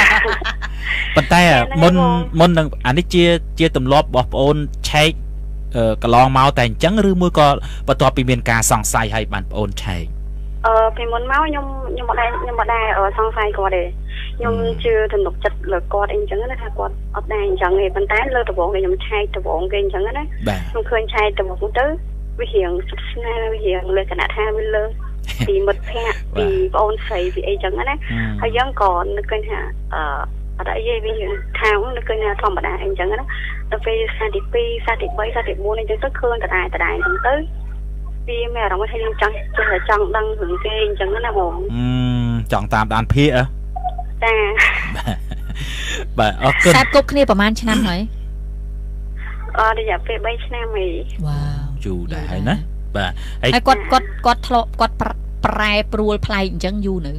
ប៉ុន្តែមុនមុននឹងអានេះជាជាទម្លាប់របស់បងអូនឆែកកន្លងមកតែអញ្ចឹងឬមួយក៏បន្ទាប់ពីមានការសង្ស័យឲ្យបានប្អូនឆែកអឺពីមុនមកខ្ញុំខ្ញុំមិនដែរខ្ញុំមិនដែរសង្ស័យគាត់ទេខ្ញុំជឿទំនុកចិត្តលើគាត់អីអញ្ចឹងណាថាគាត់អត់ដែរអញ្ចឹងទេប៉ុន្តែលើដំបងគេខ្ញុំឆែកដំបងគេអញ្ចឹងណាខ្ញុំឃើញឆែកដំបងទៅវារៀងសុខស្នាវារៀងលើគណៈថាវាលើពីមិត្តភ័ក្តិពីបងអូនស្រីពីអីចឹងណាហើយយើងក៏នឹកឃើញថាអឺអត់អីទេវាថានឹកឃើញថាធម្មតាអីចឹងណាដល់ពេលសាទីពីរសាទីបីសាទីបួនអីចឹងទៅឃើញតដែរតដែរចឹងទៅវាមានអារម្មណ៍ថាយើងចង់ចេះតែចង់ដឹងរឿងគេអញ្ចឹងណាបងចង់តាមដានភាគចាបាទអរគុណសាប់គប់គ្នាប្រហែលឆ្នាំហើយអឺរយៈពេលបីឆ្នាំហីវ៉ាវយូរដែរហើយណាបាទហើយគាត់គាត់គាត់ធ្លាប់គាត់ប្រែប្រួលប្លែកអញ្ចឹងយូរនៅ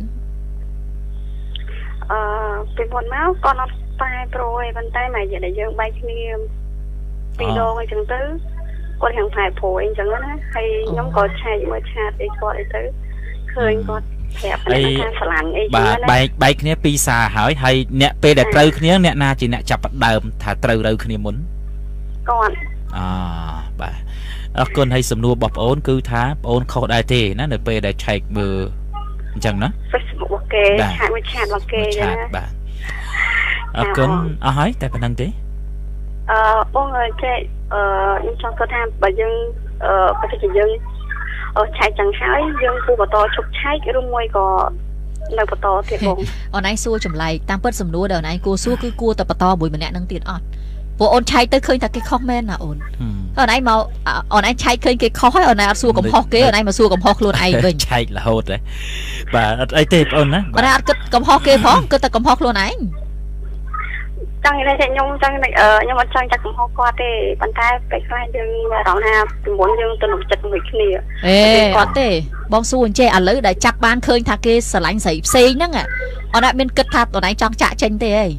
អឺពីមុនមកគាត់អត់ប្រែប្រួលទេប៉ុន្តែមកនិយាយយើងបែកគ្នាពីរដងអញ្ចឹងទៅគាត់ហាងប្រែប្រួលអញ្ចឹងណាហើយខ្ញុំក៏ឆែកមើលឆាតអីគាត់អីទៅឃើញគាត់ប្រាប់ថាស្រឡាញ់អីចឹងណាបែកបែកគ្នាពីសារហើយហើយអ្នកពេលដែលត្រូវគ្នាអ្នកណាជាអ្នកចាប់ផ្ដើមថាត្រូវរើគ្នាមុនគាត់អបាទអរគុណហើយសំណួររបស់បងអូនគឺថាបងអូនខុសដែរទេណានៅពេលដែលឆែកមើលអញ្ចឹងណា Facebook របស់គេឆាតមួយឆាតរបស់គេណាបាទអរគុណអស់ហើយតែប៉ុណ្្នឹងទេអឺបងចេះអឺខ្ញុំចង់គាត់ថាបើយើងអឺបើជាយើងអឺឆែកចឹងហើយយើងគួរបន្តជប់ឆែកឬមួយក៏នៅបន្តទៀតបងអូនឯងសួរចម្លែកតាមពិតសំណួរដែលអូនឯងគួរសួរគឺគួរតែបន្តមួយម្នាក់នឹងទៀតអត់ព្រោះអូនឆែកទៅឃើញថាគេខុសមែនណាអូនអូនឯងមកអូនឯងឆែកឃើញគេខុសហើយអូនឯងអត់សួរកំហុសគេអូនឯងមកសួរកំហុសខ្លួនឯងវិញឆែករហូតទេបាទអត់អីទេបងអូនណាអូនឯងអត់គិតកំហុសគេផងគិតតែកំហុសខ្លួនឯងចង់និយាយថាខ្ញុំចង់ខ្ញុំអត់ចង់ចាក់កំហុសគាត់ទេប៉ុន្តែពេលខ្លះយើងអារម្មណ៍ថាពីមុនយើងទៅនឹងចិត្តមួយគ្នាអេអត់ទេបងសួរអញ្ចេះឥឡូវដែលចាប់បានឃើញថាគេស្រឡាញ់ស្រីផ្សេងហ្នឹងអូនឯងមានគិតថាអូនឯងចង់ចាក់ចេញទេហី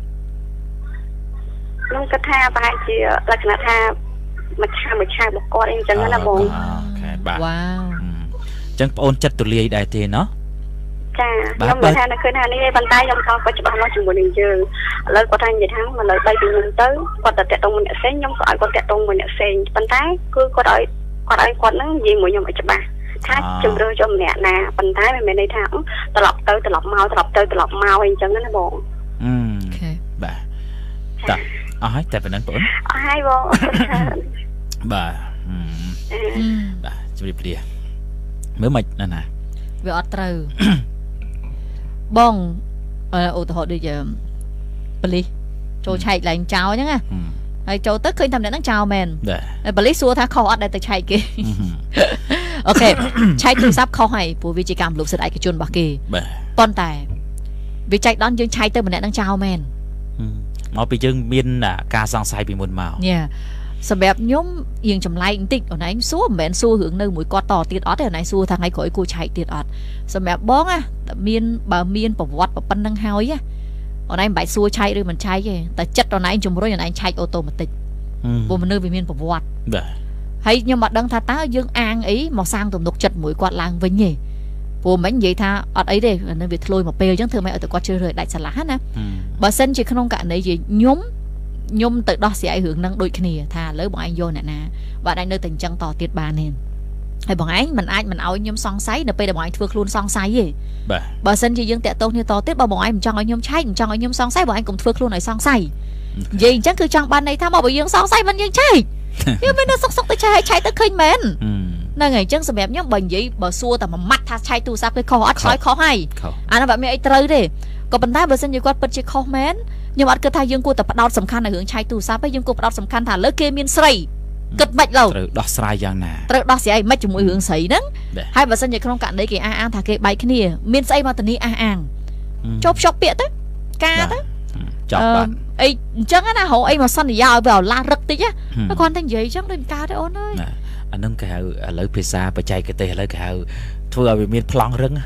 ខ្ញុំគិតថាប្រហែលជាលក្ខណៈថាមួយឆាមួយឆារបស់គាត់អីចឹងណាបងអូខេបាទវ៉ាវអញ្ចឹងបងអូនចិត្តទូលាយដែរទេណោះចាខ្ញុំមិនថានៅឃើញថានេះទេប៉ុន្តែខ្ញុំចង់គាត់ច្បាស់លាស់ជាមួយនឹងយើងឥឡូវគាត់ថានិយាយថាមកលើបីពីមុនទៅគាត់ទៅតាក់ទងមួយអ្នកផ្សេងខ្ញុំក៏ឲ្យគាត់តាក់ទងមួយអ្នកផ្សេងប៉ុន្តែគឺគាត់ឲ្យគាត់ឲ្យគាត់នឹងនិយាយមួយខ្ញុំឲ្យច្បាស់ថាជំរឿចូលម្នាក់ណាប៉ុន្តែមិនមែនន័យថាត្រឡប់ទៅត្រឡប់មកត្រឡប់ទៅត្រឡប់មកអីចឹងណាបងអឺអូខេបាទតាអស់ហើយតែប៉ុណ្្នឹងបងអស់ហើយបងបាទបាទជម្រាបលាមើលមិនណាណាវាអត់ត្រូវបងឧទាហរណ៍ដូចប៉ូលីសចូលឆែកឡើងចោលអញ្ចឹងណាហើយចូលទៅឃើញថាម្នាក់ហ្នឹងចោលមែនហើយប៉ូលីសសួរថាខុសអត់ដែលទៅឆែកគេអូខេឆែកទូរស័ព្ទខុសហើយព្រោះវាជាការរំលោភសិទ្ធិឯកជនរបស់គេប៉ុន្តែវាចែកដល់យើងឆែកទៅម្នាក់ហ្នឹងចោលមែនមកពីយើងមានការសង្ស័យពីមុនមកញ៉ាសម្រាប់ខ្ញុំយើងចម្លែកបន្តិចអូនឯងសួរមិនមែនសួររឿងនៅមួយគាត់តទៀតអត់ទេអូនឯងសួរថាថ្ងៃក្រោយគួរឆែកទៀតអត់សម្រាប់បងណាមានបើមានប្រវត្តិប៉ុណ្្នឹងហើយណាអូនឯងមិនបាច់សួរឆែកឬមិនឆែកទេតែចិត្តអូនឯងជំរុញអូនឯងឆែកអូតូម៉ាទិកព្រោះមនុស្សវាមានប្រវត្តិបាទហើយខ្ញុំអត់ដឹងថាតើយើងអាងអីមកសាងទំនុកចិត្តមួយគាត់ឡើងវិញទេព្រោះមិននិយាយថាអត់អីទេនៅវាធ្លុយមកពេលអញ្ចឹងធ្វើម៉េចឲ្យតែគាត់ជ្រើសរើសដាច់ស្រឡះណាបើសិនជាក្នុងករណីជាខ្ញុំខ្ញុំទៅដោះស្រាយរឿងហ្នឹងដូចគ្នាថាឥឡូវបងឯងយកអ្នកណាបាទឯងនៅតែអញ្ចឹងតទៀតបានទេហើយបងឯងមិនអាចមិនឲ្យខ្ញុំសង្ស័យនៅពេលដែលបងឯងធ្វើខ្លួនសង្ស័យទេបាទបើសិនជាយើងតាក់ទងគ្នាតទៀតបើបងឯងមិនចង់ឲ្យខ្ញុំឆែកមិនចង់ឲ្យខ្ញុំសង្ស័យបងឯងកុំធ្វើខ្លួនឲ្យសង្ស័យនិយាយអញ្ចឹងគឺចង់បានន័យថាមកបើយើងសង្ស័យមិនយើងឆែកយើងមិននៅសុកសុកទៅឆែកឆែកទៅឃើញមែនហ្នឹងហើយអញ្ចឹងសម្រាប់ខ្ញុំបើនិយាយបើសួរតែមួយម៉ាត់ថាឆែកទូរស័ព្ទគេខុសអត់ឆ្លើយខុសហើយអានោះវាមានអីត្រូវទេក៏ប៉ុន្តែបើសិនជាគាត់ពិតជាខុសមែនខ្ញុំអត់គិតថាយើងគួរតែផ្ដោតសំខាន់នៅរឿងឆែកទូរស័ព្ទទេយើងគួរផ្ដោតសំខាន់ថាលើគេមានស្រីគិតមិនឡូវត្រូវដោះស្រាយយ៉ាងណាត្រូវដោះស្រាយមិនជាមួយរឿងស្រីហ្នឹងហើយបើសិនជាក្នុងករណីគេអះអាងថាគេបែកគ្នាមានស្អីមកធានាអះអាងចុះភ្ជាប់ពាក្យទៅការទៅចាប់បានអីអញ្ចឹងណាហៅអីមកសន្យាឲ្យវាឡារឹកតិចណាគាត់តែនិយាយអញ្ចឹងដូចកើតទេអូនអើយអានឹងគេហៅឥឡូវភាសាបច្ចេកទេសឥឡូវគេហៅធ្វើឲ្យវាមានប្លង់រឹង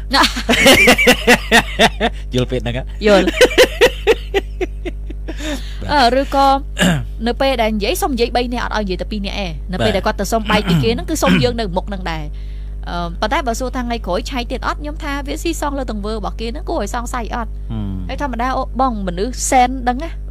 យល់ពេលហ្នឹងយល់អឺឬក៏នៅពេលដែលនិយាយសុំនិយាយបីនាក់អត់ឲ្យនិយាយតែពីរនាក់ឯងនៅពេលដែលគាត់ទៅសុំបែកពីគេហ្នឹងគឺសុំយើងនៅមុខហ្នឹងដែរអឺប៉ុន្តែបើសួរថាថ្ងៃក្រោយឆែកទៀតអត់ខ្ញុំថាវាស៊ីសងលើទង្វើរបស់គេហ្នឹងគួរឲ្យសង្ស័យអត់ហើយធម្មតាបងមនុស្សសែនដឹងណា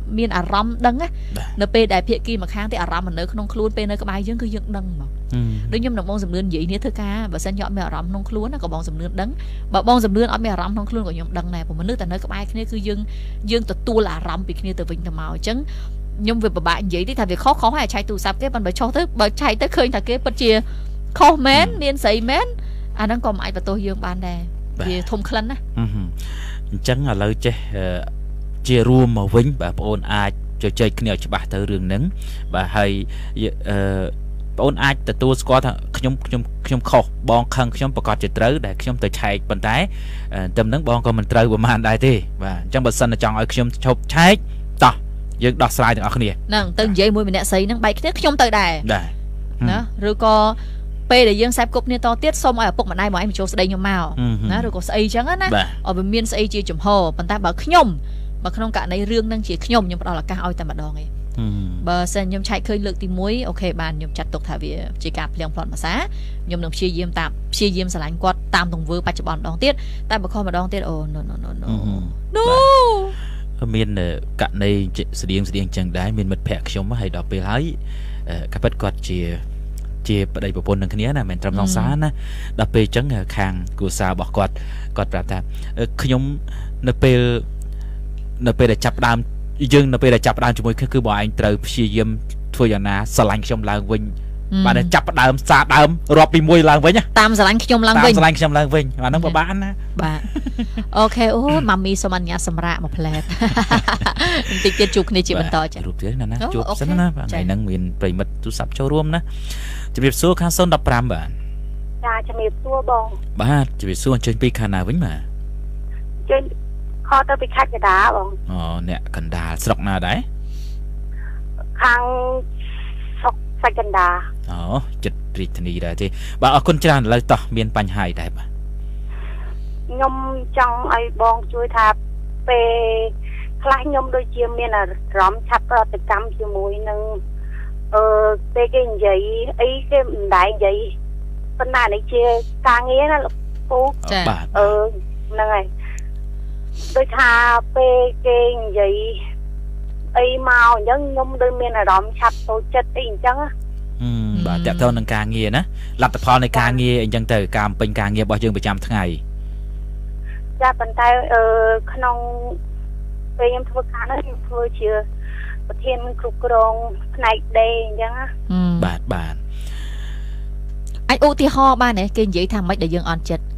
មានអារម្មណ៍ដឹងណានៅពេលដែលភាគីម្ខាងទេអារម្មណ៍នៅក្នុងខ្លួនពេលនៅក្បែរយើងគឺយើងដឹងមកដូចខ្ញុំនឹងបងសំលឿននិយាយនេះធ្វើការបើសិនយកមានអារម្មណ៍ក្នុងខ្លួនក៏បងសំលឿនដឹងបើបងសំលឿនអត់មានអារម្មណ៍ក្នុងខ្លួនក៏ខ្ញុំដឹងដែរព្រោះមនុស្សតែនៅក្បែរគ្នាគឺយើងយើងទទួលអារម្មណ៍ពីគ្នាទៅវិញទៅមកអញ្ចឹងខ្ញុំវាពិបាកនិយាយទេថាវាខុសខុសហើយឆែកទូរស័ព្ទគេប៉ុន្តែចុះទៅបើឆែកទៅឃើញថាគេពិតជាខុសមែនមានស្អីមែនអាហ្នឹងក៏មិនអាចបន្ទោសយើងបានដែរវាធំក្លិនណាអញ្ចឹងឥឡូវចេះជារួមមកវិញបាទបងអូនអាចជជែកគ្នាឲ្យច្បាស់ទៅរឿងហ្នឹងបាទហើយអឺបងអូនអាចទទួលស្គាល់ថាខ្ញុំខ្ញុំខ្ញុំខុសបងខឹងខ្ញុំប្រកាសជាត្រូវដែលខ្ញុំទៅឆែកប៉ុន្តែតែមិនហ្នឹងបងក៏មិនត្រូវប្រហែលដែរទេបាទអញ្ចឹងបើសិនតែចង់ឲ្យខ្ញុំឈប់ឆែកតោះយើងដោះស្រាយទាំងអស់គ្នាហ្នឹងទៅនិយាយមួយម្នាក់ស្រីហ្នឹងបែកគ្នាខ្ញុំទៅដែរដែរណាឬក៏ពេលដែលយើងសែបគប់គ្នាតទៀតសូមឲ្យឪពុកម្ដាយមកឯងចូលស្ដីខ្ញុំមកណាឬក៏ស្អីអញ្ចឹងណាឲ្យវាមានស្អីជាចំហប៉ុន្តែបើខ្ញុំបើក្នុងករណីរឿងហ្នឹងជាខ្ញុំខ្ញុំផ្ដល់ឱកាសឲ្យតែម្ដងឯងបើសិនខ្ញុំឆែកឃើញលើកទីមួយអូខេបានខ្ញុំចាត់ទុកថាវាជាការភ្លៀងផ្លត់ភាសាខ្ញុំនឹងព្យាយាមតាមព្យាយាមស្រឡាញ់គាត់តាមទង្វើបច្ចុប្បន្នម្ដងទៀតតែបើខុសម្ដងទៀតអូ no no no no no មានករណីស្តៀងស្តៀងចឹងដែរមានមិត្តភក្តិខ្ញុំហើយដល់ពេលហើយកាពិតគាត់ជាជាប្តីប្រពន្ធនឹងគ្នាណាមិនត្រឹមសង្សារណាដល់ពេលចឹងខាងគ្រួសាររបស់គាត់គាត់ប្រាប់ថាខ្ញុំនៅពេលនៅពេលដែលចាប់ដើមយើងនៅពេលដែលចាប់ដើមជាមួយគឺបងឯងត្រូវព្យាយាមធ្វើយ៉ាងណាស្រឡាញ់ខ្ញុំឡើងវិញបាទចាប់ដើមសារដើមរាប់ពីមួយឡើងវិញតាមស្រឡាញ់ខ្ញុំឡើងវិញតាមស្រឡាញ់ខ្ញុំឡើងវិញអាហ្នឹងពិបាកណាបាទអូខេអូម៉ាមីសូមអនុញ្ញាតសម្រាប់មួយផ្លែតបន្តិចទៀតជួបគ្នាជាបន្តចា៎ជួបទៀតណាណាជួបសិនណាបាទថ្ងៃហ្នឹងមានប្រិមិត្តទូរស័ព្ទចូលរួមណាជំរាបសួរខាងศูนย์ หนึ่ง ห้าបាទចាជំរាបសួរបងបាទជំរាបសួរអញ្ជើញពីខាងណាវិញបាទអញ្ជើញខលទៅពីខេត្តកណ្ដាលបងអូអ្នកកណ្ដាលស្រុកណាដែរខាងស្រុកសាច់កណ្ដាលអូចិត្តរាជធានីដែរទេបាទអរគុណច្រើនឥឡូវតោះមានបញ្ហាអីដែរបាទខ្ញុំចង់ឲ្យបងជួយថាពេលខ្លះខ្ញុំដូចជាមានអារម្មណ៍ឆាប់ប្រតិកម្មជាមួយនឹងអឺពេលគេនិយាយអីគេមិនដែរនិយាយប៉ុន្តែនេះជាការងារណាលោកពូបាទអឺហ្នឹងហើយដូចថាពេលគេនិយាយអីមកអញ្ចឹងខ្ញុំដូចមានអារម្មណ៍ឆាប់តូចចិត្តអីអញ្ចឹងបាទតើតើនឹងការងារណាលទ្ធផលនៃការងារអញ្ចឹងទៅការពេញការងាររបស់យើងប្រចាំថ្ងៃចាប៉ុន្តែអឺក្នុងពេលខ្ញុំធ្វើការនោះខ្ញុំធ្វើជាប្រធានគ្រប់គ្រងផ្នែកដេអញ្ចឹងណាបាទបាទអាចឧទាហរណ៍បានទេគេនិយាយថាម៉េចដែលយើងអន់ចិត្ត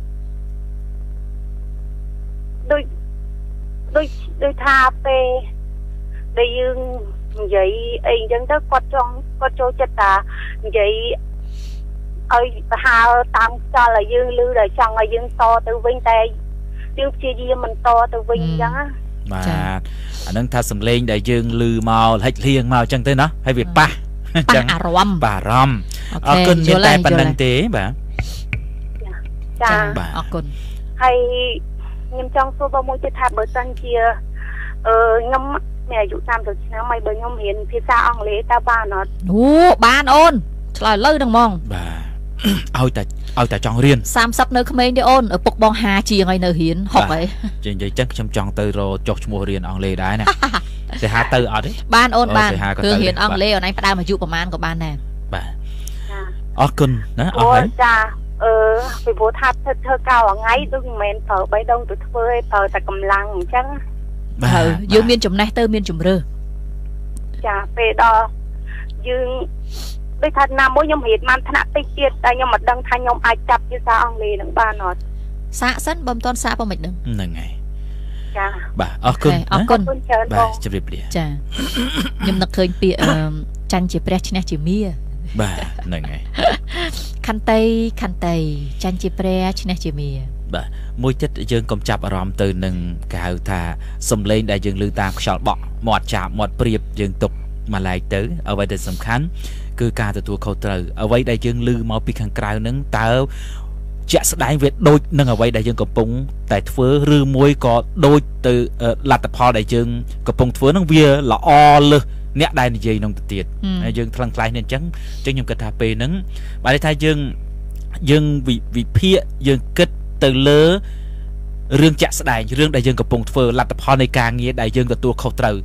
ដូចដូចដូចថាពេលដែលយើងនិយាយអីអញ្ចឹងទៅគាត់ចង់គាត់ចូលចិត្តថានិយាយឲ្យប្រហែលតាមខ្យល់ឲ្យយើងឮដល់ចង់ឲ្យយើងតទៅវិញតែយើងព្យាយាមមិនតទៅវិញអញ្ចឹងណាបាទអានឹងថាសំឡេងដែលយើងឮមកលិចលៀងមកអញ្ចឹងទៅណាហើយវាប៉ះអញ្ចឹងអារម្មណ៍បាទអារម្មណ៍អរគុណមានតែប៉ុណ្្នឹងទេបាទចាអរគុណហើយខ្ញុំចង់សួរបងមួយទៀតថាបើសិនជាអឺខ្ញុំមានអាយុសាមសិបឆ្នាំហើយបើខ្ញុំរៀនភាសាអង់គ្លេសតើបានអត់អូបានអូនឆ្លើយលើហ្នឹងហ្មងបាទឲ្យតែឲ្យតែចង់រៀនសាមសិបនៅក្មេងទេអូនឪពុកបងហាជាងហើយនៅរៀនហុកហើយនិយាយចឹងខ្ញុំចង់ទៅរកចុះឈ្មោះរៀនអង់គ្លេសដែរណាតែហាទៅអត់ទេបានអូនបានគឺរៀនអង់គ្លេសអូនឯងផ្ដើមអាយុប្រហែលក៏បានដែរបាទអរគុណណាអរហើយចាអឺពីព្រោះថាធ្វើធ្វើកៅថ្ងៃដូចមិនមែនប្រើបីដងទៅធ្វើឯងប្រើតែកម្លាំងអញ្ចឹងបាទយើងមានចំណេះទៅមានជំរឿចាពេលដល់យើងដូចថាណាមួយខ្ញុំរៀនបានថ្នាក់តិចទៀតតែខ្ញុំមិនដឹងថាខ្ញុំអាចចាប់ភាសាអង់គ្លេសនឹងបានអត់សាកសិនបើមិនទាន់សាកបើមិនដឹងហ្នឹងហើយចាបាទអរគុណអរគុណបាទជម្រាបលាចាខ្ញុំនឹកឃើញពាក្យចាញ់ជាព្រះឈ្នះជាមាបាទហ្នឹងហើយខន្តីខន្តីចាញ់ជាព្រះឈ្នះជាមាបាទមួយចិត្តយើងកុំចាប់អារម្មណ៍ទៅនឹងគេហៅថាសំឡេងដែលយើងឮតាមខ្យល់បក់មាត់ចាបមាត់ព្រៀបយើងទុកមកឡែកទៅអ្វីដែលសំខាន់គឺការទទួលខុសត្រូវអ្វីដែលយើងឮមកពីខាងក្រៅនឹងតើជាក់ស្ដែងវាដូចនឹងអ្វីដែលយើងកំពុងតែធ្វើឬមួយក៏ដូចទៅលទ្ធផលដែលយើងកំពុងធ្វើនឹងវាល្អលើសអ្នកដែលនិយាយនឹងទៅទៀតហើយយើងថ្លឹងថ្លែងនេះអញ្ចឹងអញ្ចឹងខ្ញុំគិតថាពេលហ្នឹងបើថាយើងយើងវិភាគយើងគិតទៅលើរឿងជាក់ស្ដែងរឿងដែលយើងកំពុងធ្វើលទ្ធផលនៃការងារដែលយើងទទួលខុសត្រូវ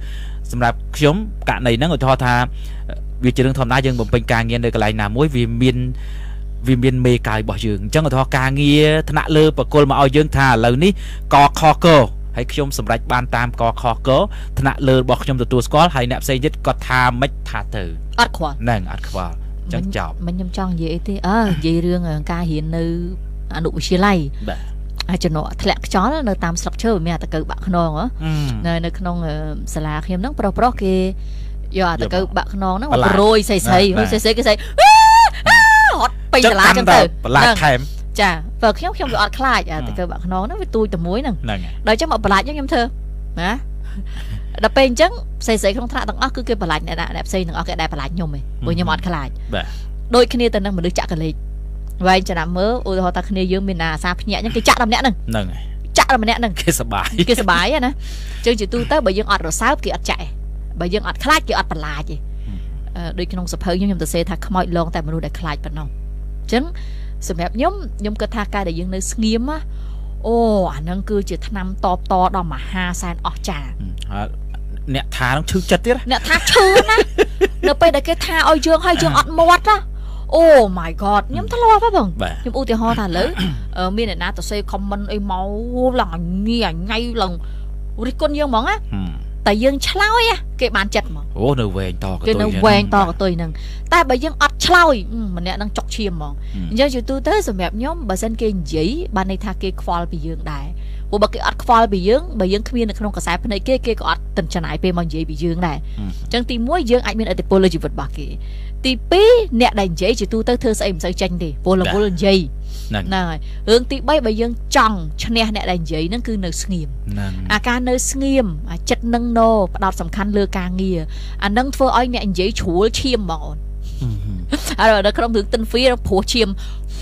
សម្រាប់ខ្ញុំករណីហ្នឹងឧទាហរណ៍ថាវាជារឿងធម្មតាយើងបំពេញការងារនៅកន្លែងណាមួយវាមានវាមានមេកាយរបស់យើងអញ្ចឹងឧទាហរណ៍ការងារថ្នាក់លើបកគលមកឲ្យយើងថាឥឡូវនេះកខកហើយខ្ញុំសម្រេចបានតាមកខកថ្នាក់លើរបស់ខ្ញុំទទួលស្គាល់ហើយអ្នកផ្សេងទៀតគាត់ថាមិនថាទៅអត់ខ្វល់ហ្នឹងអត់ខ្វល់អញ្ចឹងចប់មិនខ្ញុំចង់និយាយអីទេអើនិយាយរឿងការរៀននៅអនុវិទ្យាល័យបាទអាចចំណោធ្លាក់ខ្យល់នៅតាមស្លឹកឈើមានអាតកៅបាក់ខ្នងនៅនៅក្នុងសាលាខ្ញុំហ្នឹងប្រុសប្រុសគេយកអាតកៅបាក់ខ្នងហ្នឹងមកប្រួយស្អីស្អីស្អីស្អីគេស្អីហត់ពេញសាលាចឹងទៅបន្លាចថែមចាបើខ្ញុំខ្ញុំវាអត់ខ្លាចអាតកៅបាក់ខ្នងហ្នឹងវាទូចតែមួយហ្នឹងដល់ចឹងមកបន្លាចចឹងខ្ញុំធ្វើណាដល់ពេលអញ្ចឹងស្អីស្អីក្នុងថ្នាក់ទាំងអស់គឺគេបន្លាចអ្នកអ្នកផ្សេងទាំងអស់គេដែរបន្លាចខ្ញុំឯងព្រោះខ្ញុំអត់ខ្លាចបាទដូចគ្នាទៅនឹងមនុស្សចាក់កលេចវែងចំណាំមើលឧទាហរណ៍ថាគ្នាយើងមានអាសាភ្ញាក់អញ្ចឹងគេចាក់ដល់ម្នាក់ហ្នឹងហ្នឹងហើយចាក់ដល់ម្នាក់ហ្នឹងគេសប្បាយគេសប្បាយណាអញ្ចឹងជាទូទៅបើយើងអត់រសើបគេអត់ចាក់ឯងបើយើងអត់ខ្លាចគេអត់បន្លាចឯងដូចក្នុងសភៅខ្ញុំខ្ញុំទៅសេថាខ្មោចលងតែមនុស្សដែលខ្លាចប៉ុណ្ណោះអញ្ចឹងសម្រាប់ខ្ញុំខ្ញុំគិតថាការដែលយើងនៅស្ងៀមអូអាហ្នឹងគឺជាថ្នាំតបតដល់មហាសែនអស្ចារ្យអ្នកថានឹងឈឺចិត្តទៀតអ្នកថាឈឺណានៅពេលដែលគេថាឲ្យយើងឲ្យយើងអត់មាត់ណាអូ my god ខ្ញុំធ្លាប់ហ៎បងខ្ញុំឧទាហរណ៍ថាលើមានអ្នកណាទៅសេ comment អីមកឡើងញ៉ៃញ៉ៃឡើងរិះគន់យើងហ្មងណាតែយើងឆ្លើយគេបានចិត្តហ្មងអូនៅវែងតកតុយគេនៅវែងតកតុយហ្នឹងតែបើយើងអត់ឆ្លើយម្នាក់នឹងចុកឈាមហ្មងអញ្ចឹងជាទូទៅសម្រាប់ខ្ញុំបើសិនគេនិយាយបានន័យថាគេខ្វល់ពីយើងដែរព្រោះបើគេអត់ខ្វល់ពីយើងបើយើងគ្មាននៅក្នុងកសែភ្នែកគេគេក៏អត់ទិនចំណាយពេលមកនិយាយពីយើងដែរអញ្ចឹងទីមួយយើងអាចមានឥទ្ធិពលលើជីវិតរបស់គេទីពីរអ្នកដែលនិយាយជាទូទៅធ្វើស្អីមិនសូវចាញ់ទេពលរវល់និយាយហ្នឹងហើយរឿងទីបីបើយើងចង់ឈ្នះអ្នកដែលនិយាយហ្នឹងគឺនៅស្ងៀមអាការនៅស្ងៀមអាចិត្តនឹងណោផ្ដោតសំខាន់លើការងារអានឹងធ្វើឲ្យអ្នកនិយាយជ្រួលឈាមបងអូនហើយនៅក្នុងរឿងទិនហ្វីព្រោះឈាម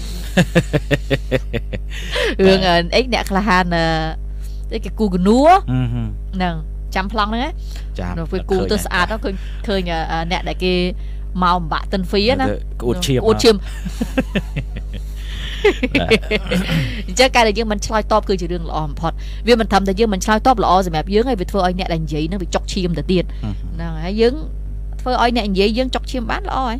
រឿងអីអ្នកក្លាហានអីគេគូកនួហ្នឹងចាំប្លង់ហ្នឹងចាំពេលគូទៅស្អាតឃើញឃើញអ្នកដែលគេមកអំបាក់ទិនហ្វីណាក្អួតឈាមក្អួតឈាមអញ្ចឹងការដែលយើងមិនឆ្លើយតបគឺជារឿងល្អបំផុតវាមិនត្រឹមតែយើងមិនឆ្លើយតបល្អសម្រាប់យើងហើយវាធ្វើឲ្យអ្នកដែលនិយាយនឹងវាចុកឈាមទៅទៀតហ្នឹងហើយយើងធ្វើឲ្យអ្នកនិយាយយើងចុកឈាមបានល្អហើយ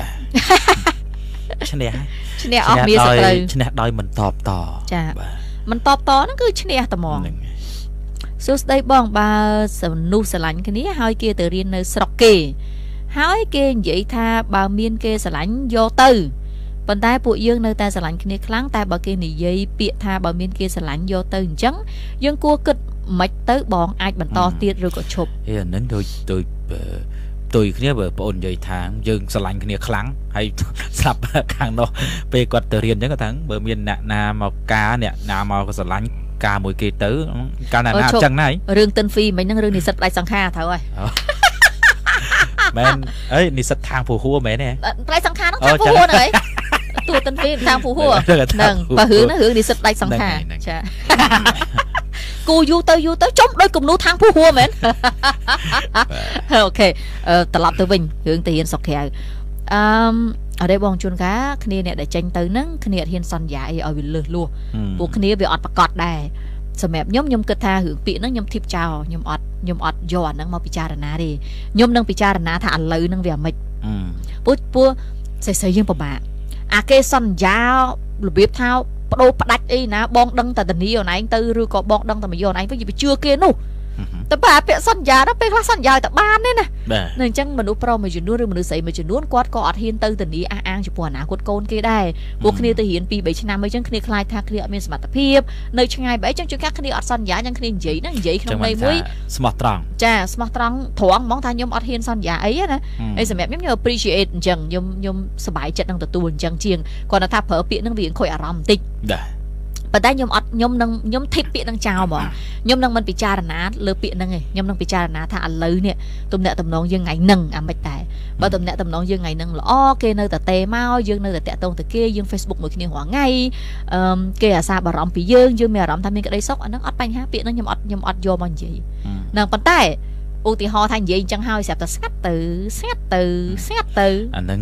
បាទឈ្នះឈ្នះអស់មានសត្រូវឈ្នះដោយមិនតបតចាមិនតបតហ្នឹងគឺឈ្នះតែហ្មងសួស្ដីបងបើមនុស្សស្រឡាញ់គ្នាហើយគេទៅរៀននៅស្រុកគេហើយគេនិយាយថាបើមានគេស្រឡាញ់យកទៅប៉ុន្តែពួកយើងនៅតែស្រឡាញ់គ្នាខ្លាំងតែបើគេនិយាយពាក្យថាបើមានគេស្រឡាញ់យកទៅអញ្ចឹងយើងគួរគិតមិនទៅបងអាចបន្តទៀតឬក៏ឈប់ហេអានឹងដូចដូចទុយគ្នាបើបងអូននិយាយថាយើងស្រឡាញ់គ្នាខ្លាំងហើយស្លាប់ខាងនោះពេលគាត់ទៅរៀនអញ្ចឹងគាត់ថាបើមានអ្នកណាមកការអ្នកណាមកស្រឡាញ់ការមួយគេទៅកាលណាណាអញ្ចឹងណារឿងទិនហ្វីមិញហ្នឹងរឿងនិស្សិតផ្ដាច់សង្ខារត្រូវហើយមែនអីនិស្សិតខាងពូហួរមែនទេផ្ដាច់សង្ខារហ្នឹងខាងពូហួរហ្នឹងទូទិនហ្វីខាងពូហួរហ្នឹងបើរឿងហ្នឹងរឿងនិស្សិតផ្ដាច់សង្ខារចាគូយូទៅយូទៅចំដោយគំនូខាងពូហួរមែនអូខេត្រឡប់ទៅវិញរឿងទៅរៀនសុកក្រៅអឺអរេបងជួនកាគ្នាអ្នកដែលចេញទៅហ្នឹងគ្នាអត់ហ៊ានសន្យាអីឲ្យវាលើសលួសពួកគ្នាវាអត់ប្រកបដែរសម្រាប់ខ្ញុំខ្ញុំគិតថារឿងពាក្យហ្នឹងខ្ញុំធៀបចោលខ្ញុំអត់ខ្ញុំអត់យកអាហ្នឹងមកពិចារណាទេខ្ញុំនឹងពិចារណាថាឥឡូវហ្នឹងវាអាម៉េចព្រោះព្រោះស្អីៗយើងពិបាកអាគេសន្យារបៀបថាបដូរផ្ដាច់អីណាបងដឹងតែធានាអូនឯងទៅឬក៏បងដឹងតែមកយកអូនឯងវិញវាជឿគេនោះតែបើពាក្យសន្យាដល់ពេលខ្លះសន្យាតែបានទេណានៅអញ្ចឹងមនុស្សប្រុសមួយចំនួនឬមនុស្សស្រីមួយចំនួនគាត់ក៏អត់ហ៊ានទៅធានាអះអាងចំពោះអនាគតកូនគេដែរពួកគ្នាទៅរៀនពីរបីឆ្នាំអីចឹងគ្នាខ្លាចថាគ្នាអត់មានសមត្ថភាពនៅឆ្ងាយបែបអញ្ចឹងជួនកាលគ្នាអត់សន្យាអញ្ចឹងគ្នានិយាយណានិយាយក្នុងន័យមួយស្មោះត្រង់ចាស្មោះត្រង់ត្រង់ហ្មងថាខ្ញុំអត់ហ៊ានសន្យាអីណាហើយសម្រាប់ខ្ញុំខ្ញុំ appreciate អញ្ចឹងខ្ញុំខ្ញុំសប្បាយចិត្តនឹងទទួលអញ្ចឹងជាងគាត់ថាប្រើពាក្យនឹងវាខូចអារម្មណ៍បន្តិចដែរប៉ុន្តែខ្ញុំអត់ខ្ញុំនឹងខ្ញុំធីបពាក្យនឹងចោលហ្មងខ្ញុំនឹងមិនពិចារណាលើពាក្យហ្នឹងឯងខ្ញុំនឹងពិចារណាថាឥឡូវនេះទំនាក់ទំនងយើងថ្ងៃហ្នឹងអាមិនដែរបើទំនាក់ទំនងយើងថ្ងៃហ្នឹងល្អគេនៅតែទេមកយើងនៅតែតាក់ទងទៅគេយើង Facebook មួយគ្នារាល់ថ្ងៃអឺគេអាសាបារម្ភពីយើងយើងមានអារម្មណ៍ថាមានក្តីសុខអាហ្នឹងអត់បញ្ហាពាក្យហ្នឹងខ្ញុំអត់ខ្ញុំអត់យកមកនិយាយហ្នឹងប៉ុន្តែឧទាហរណ៍ថានិយាយអញ្ចឹងហើយស្រាប់តែស្ងាត់ទៅស្ងាត់ទៅស្ងាត់ទៅអាហ្នឹង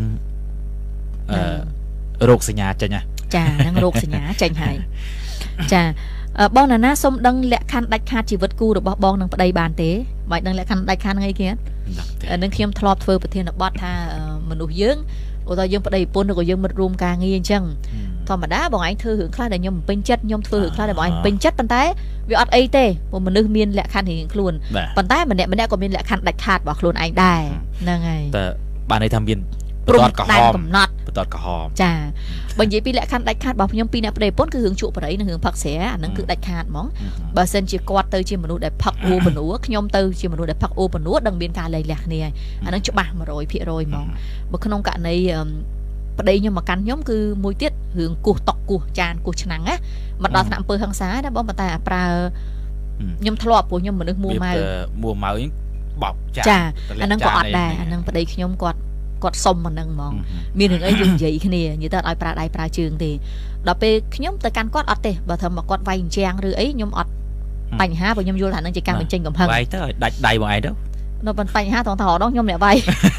អឺរោគសញ្ញាចេញហ៎ចាហ្នឹងរោគសញ្ញាចេញហើយចាបងណាណាសុំដឹងលក្ខខណ្ឌដាច់ខាតជីវិតគូរបស់បងនឹងប្តីបានទេមិនដឹងលក្ខខណ្ឌដាច់ខាតហ្នឹងអីគេនឹងខ្ញុំធ្លាប់ធ្វើប្រធានបទថាមនុស្សយើងឧទាហរណ៍យើងប្តីប្រពន្ធឬក៏យើងមិត្តរួមការងារអញ្ចឹងធម្មតាបងឯងធ្វើរឿងខ្លះដែលខ្ញុំមិនពេញចិត្តខ្ញុំធ្វើរឿងខ្លះដែលបងឯងពេញចិត្តប៉ុន្តែវាអត់អីទេព្រោះមនុស្សមានលក្ខខណ្ឌរៀងខ្លួនប៉ុន្តែម្នាក់ម្នាក់ក៏មានលក្ខខណ្ឌដាច់ខាតរបស់ខ្លួនឯងដែរហ្នឹងហើយតែបានន័យថាមានព្រមក្រហមកំណត់បន្ទាត់ក្រហមចាបើនិយាយពីលក្ខខណ្ឌដាច់ខាតរបស់ខ្ញុំពីអ្នកប្តីប្រពន្ធគឺរឿងជក់បរិយនិងរឿងផឹកស្រាអាហ្នឹងគឺដាច់ខាតហ្មងបើសិនជាគាត់ទៅជាមនុស្សដែលផឹកអូបនួខ្ញុំទៅជាមនុស្សដែលផឹកអូបនួដឹងមានការលែងលះគ្នាអាហ្នឹងច្បាស់ one hundred percent ហ្មងបើក្នុងករណីប្តីខ្ញុំមកកាន់ខ្ញុំគឺមួយទៀតរឿងគោះតុកគោះចានគោះឆ្នាំងណាមិនដល់ថ្នាក់អំពើហិង្សាណាបងប៉ុន្តែអាប្រើខ្ញុំធ្លាប់ព្រោះខ្ញុំមនុស្សមួម៉ៅមួម៉ៅបបចាចាអាហ្នឹងក៏អត់ដែរអាហ្នឹងប្តីខ្ញុំគាត់គាត់សុំមកនឹងហ្មងមានរឿងអីយើងនិយាយគ្នានិយាយទៅឲ្យប្រើដៃប្រើជើងទេដល់ពេលខ្ញុំទៅកាន់គាត់អត់ទេបើថាមកគាត់វាយអញ្ចាំងឬអីខ្ញុំអត់បញ្ហាព្រោះខ្ញុំយល់ថានឹងជាការបញ្ចេញកំហឹងវាយទៅឲ្យដាច់ដៃបងឯងទៅនៅបញ្ហាត្រង់ថាដល់ខ្ញុំអ្នកវាយ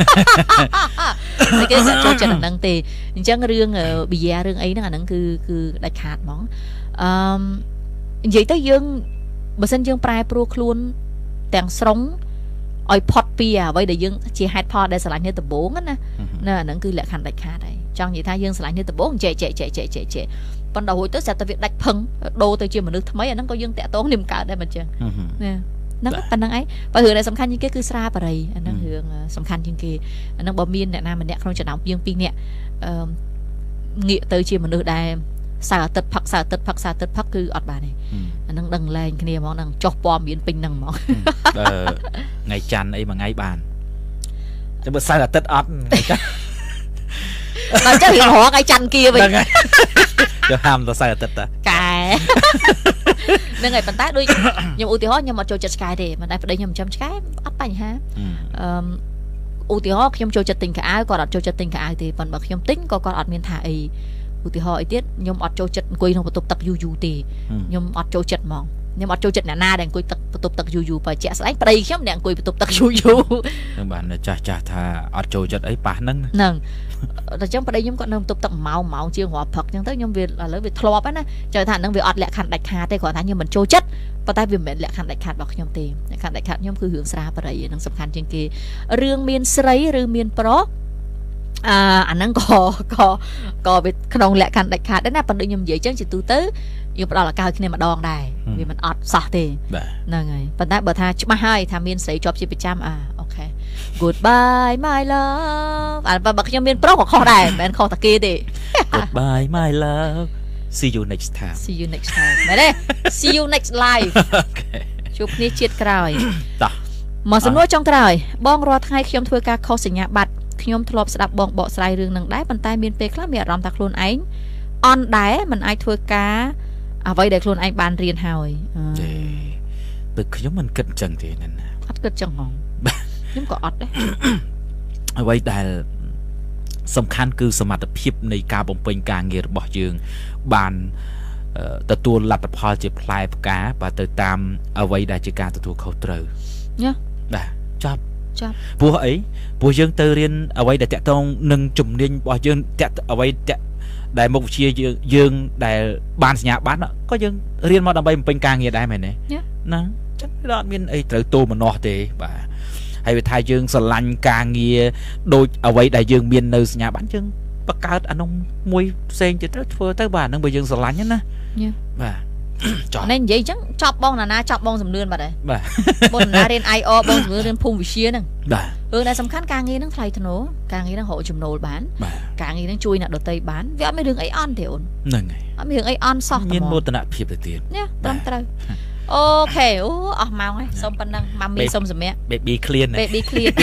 តែគេចាត់ចូលចិត្តហ្នឹងទេអញ្ចឹងរឿងប៊ីយ៉ារឿងអីហ្នឹងអាហ្នឹងគឺគឺដាច់ខាតហ្មងអឺនិយាយទៅយើងបើសិនយើងប្រែប្រួលខ្លួនទាំងស្រុងឲ្យផុតពីអ្វីដែលយើងជាហេតុផលដែលស្រឡាញ់នៅដំបូងណាណាអាហ្នឹងគឺលក្ខខណ្ឌដាច់ខាតហើយចង់និយាយថាយើងស្រឡាញ់នៅដំបូងចែកចែកចែកចែកចែកចែកប៉ុន្តែរួចទៅស្រាប់តែវាដាច់ផឹងដូរទៅជាមនុស្សថ្មីអាហ្នឹងក៏យើងតាក់ទងនេះមិនកើតដែរមិនចឹងណាហ្នឹងប៉ុណ្្នឹងឯងបើរឿងដែលសំខាន់ជាងគេគឺស្រាបរិយអាហ្នឹងរឿងសំខាន់ជាងគេអាហ្នឹងបើមានអ្នកណាម្នាក់ក្នុងចំណោមយើងពីរនាក់អឺងាកទៅជាមនុស្សដែលសៅអាទិត្យផឹកសៅអាទិត្យផឹកសៅអាទិត្យផឹកគឺអត់បានទេអាហ្នឹងដឹងលែងគ្នាហ្មងហ្នឹងចុះពណ៌មានពេញហ្នឹងហ្មងបើថ្ងៃច័ន្ទអីមួយថ្ងៃបានចាំបើសៅអាទិត្យអត់ថ្ងៃច័ន្ទដល់ចឹងរៀងរកថ្ងៃច័ន្ទគៀវិញហ្នឹងហើយយកហាមទៅសៅអាទិត្យតាកែហ្នឹងហើយប៉ុន្តែដូចខ្ញុំឧទាហរណ៍ខ្ញុំអត់ចូលចិត្តឆ្កែទេប៉ុន្តែប្តីខ្ញុំចាំឆ្កែអត់បញ្ហាអឺឧទាហរណ៍ខ្ញុំចូលចិត្តទិញកៅអៅគាត់អត់ចូលចិត្តទិញកៅអៅទេប៉ុន្តែបើខ្ញុំទិញក៏គាត់អត់មានថាអីឧទាហរណ៍អីទៀតខ្ញុំអត់ចូលចិត្តអង្គុយក្នុងបន្ទប់ទឹកយូរយូរទេខ្ញុំអត់ចូលចិត្តហ្មងខ្ញុំអត់ចូលចិត្តអ្នកណាដែលអង្គុយទឹកបន្ទប់ទឹកយូរយូរបើជាក់ស្ដែងប្តីខ្ញុំអ្នកអង្គុយបន្ទប់ទឹកយូរយូរហ្នឹងបានចាស់ចាស់ថាអត់ចូលចិត្តអីប៉ះហ្នឹងហ្នឹងតែចឹងប្តីខ្ញុំគាត់នៅបន្ទប់ទឹកម៉ោងម៉ោងជាងរាប់ព្រឹកចឹងទៅខ្ញុំវាឥឡូវវាធ្លាប់ណាចង់ថាហ្នឹងវាអត់លក្ខខណ្ឌដាច់ខាតទេគ្រាន់ថាខ្ញុំមិនចូលចិត្តប៉ុន្តែវាមិនមែនលក្ខខណ្ឌដាច់ខាតរបស់ខ្ញុំទេលក្ខខណ្ឌដាច់ខាតខ្ញុំគឺរឿងស្រាបរិយហ្នឹងសំខាន់ជាងគេរឿងមានស្រីឬមានប្រុសអឺអាហ្នឹងក៏ក៏ក៏វាក្នុងលក្ខខណ្ឌដាច់ខាតដែរណាប៉ុន្តែខ្ញុំនិយាយចឹងជាទូទៅយើងផ្ដល់ឱកាសឲ្យគ្នាម្ដងដែរវាមិនអត់សោះទេហ្នឹងហើយប៉ុន្តែបើថាច្បាស់ហើយថាមានស្រីជាប់ជាប្រចាំអាអូខេ Goodbye my love អាបើខ្ញុំមានប្រុសក៏ខុសដែរមិនមែនខុសតែគេទេ Goodbye my love see you next time see you next time មែនទេ see you next life ជួបគ្នាជាតិក្រោយតោះមកសំណួរចុងក្រោយបងរាល់ថ្ងៃខ្ញុំធ្វើការខុសសញ្ញាបត្រខ្ញុំធ្លាប់ស្ដាប់បងបកស្រាយរឿងនឹងដែរប៉ុន្តែមានពេលខ្លះមានអារម្មណ៍ថាខ្លួនឯងអន់ដែរមិនអាចធ្វើការអ្វីដែលខ្លួនឯងបានរៀនហើយទេបើខ្ញុំមិនគិតចឹងទេណាអត់គិតចឹងហ្មងខ្ញុំក៏អត់ដែរអ្វីដែលសំខាន់គឺសមត្ថភាពនៃការបំពេញការងាររបស់យើងបានទទួលលទ្ធផលជាផ្លែផ្កាបើទៅតាមអ្វីដែលជាការទទួលខុសត្រូវណាបាទចាប់ចាប់ព្រោះអីព្រោះយើងទៅរៀនអ្វីដែលតាក់ទងនឹងជំនាញរបស់យើងតាក់អ្វីតាក់ដែលមុខវិជ្ជាយើងយើងដែលបានសញ្ញាបត្រក៏យើងរៀនមកដើម្បីបំពេញការងារដែរមែនទេហ្នឹងចឹងវាអត់មានអីត្រូវទោមនោះទេបាទហើយវាថាយើងស្រឡាញ់ការងារដូចអ្វីដែលយើងមាននៅសញ្ញាបត្រយើងបង្កើតអានោះមួយផ្សេងទៀតត្រូវធ្វើទៅបាទហ្នឹងបើយើងស្រឡាញ់ណាបាទចប់នេះនិយាយអញ្ចឹងចប់បងណាណាចប់បងសំលឿនបាត់ហើយបាទបងណារៀន ไอ អ បងសំលឿនរៀនភូមិវិទ្យាហ្នឹងបាទរឿងដែលសំខាន់ការងារហ្នឹងថ្លៃថ្នូរការងារហ្នឹងរកចំណូលបានការងារហ្នឹងជួយអ្នកដទៃបានវាអត់មានរឿងអីអន់ទេអូនហ្នឹងហើយអត់មានរឿងអីអន់សោះមានមោទនភាពទៅទៀតណាត្រឹមត្រូវអូខេអូអស់ម៉ោងហើយសុំប៉ុណ្ណឹងម៉ាមីសុំសម្រាប់ baby clean baby clean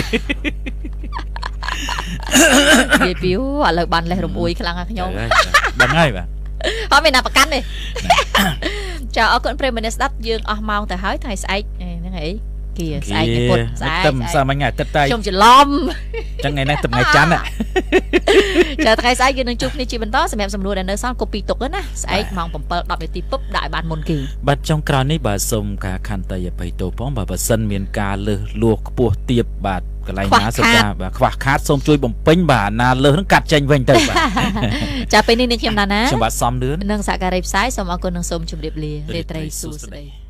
និយាយពីឥឡូវបានលេះរំអួយខ្លាំងណាស់ខ្ញុំដឹងហើយបាទអត់មានណាប្រកាន់ទេចាអរគុណប្រិយមិត្តអ្នកស្ដាប់យើងអស់ម៉ោងទៅហើយថ្ងៃស្អែកហ្នឹងអីគៀស្អែកនេះពុតស្អែកតែសាមញ្ញអាទិត្យតែខ្ញុំច្រឡំចឹងថ្ងៃនេះថ្ងៃច័ន្ទចាថ្ងៃស្អែកយើងនឹងជួបគ្នាជាបន្តសម្រាប់សំណួរដែលនៅសល់កូពីទុកណាស្អែកម៉ោងbảyដប់នាទីពុបដាក់ឲ្យបានមុនគេបាទចុងក្រោយនេះបាទសូមការខន្តីអភ័យទោសផងបាទបើសិនមានការលើសលួសខ្ពស់ទាបបាទកន្លែងណាសុំចាបាទខ្វះខាតសូមជួយបំពេញបាទណាលើសនឹងកាត់ចេញវិញទៅបាទចាពេលនេះនាងខ្ញុំណាណាខ្ញុំបាទសំលឿននិងសហការីផ្សាយសូមអរគុណនិងសូមជម្រាបលារាត្រីសួស្តី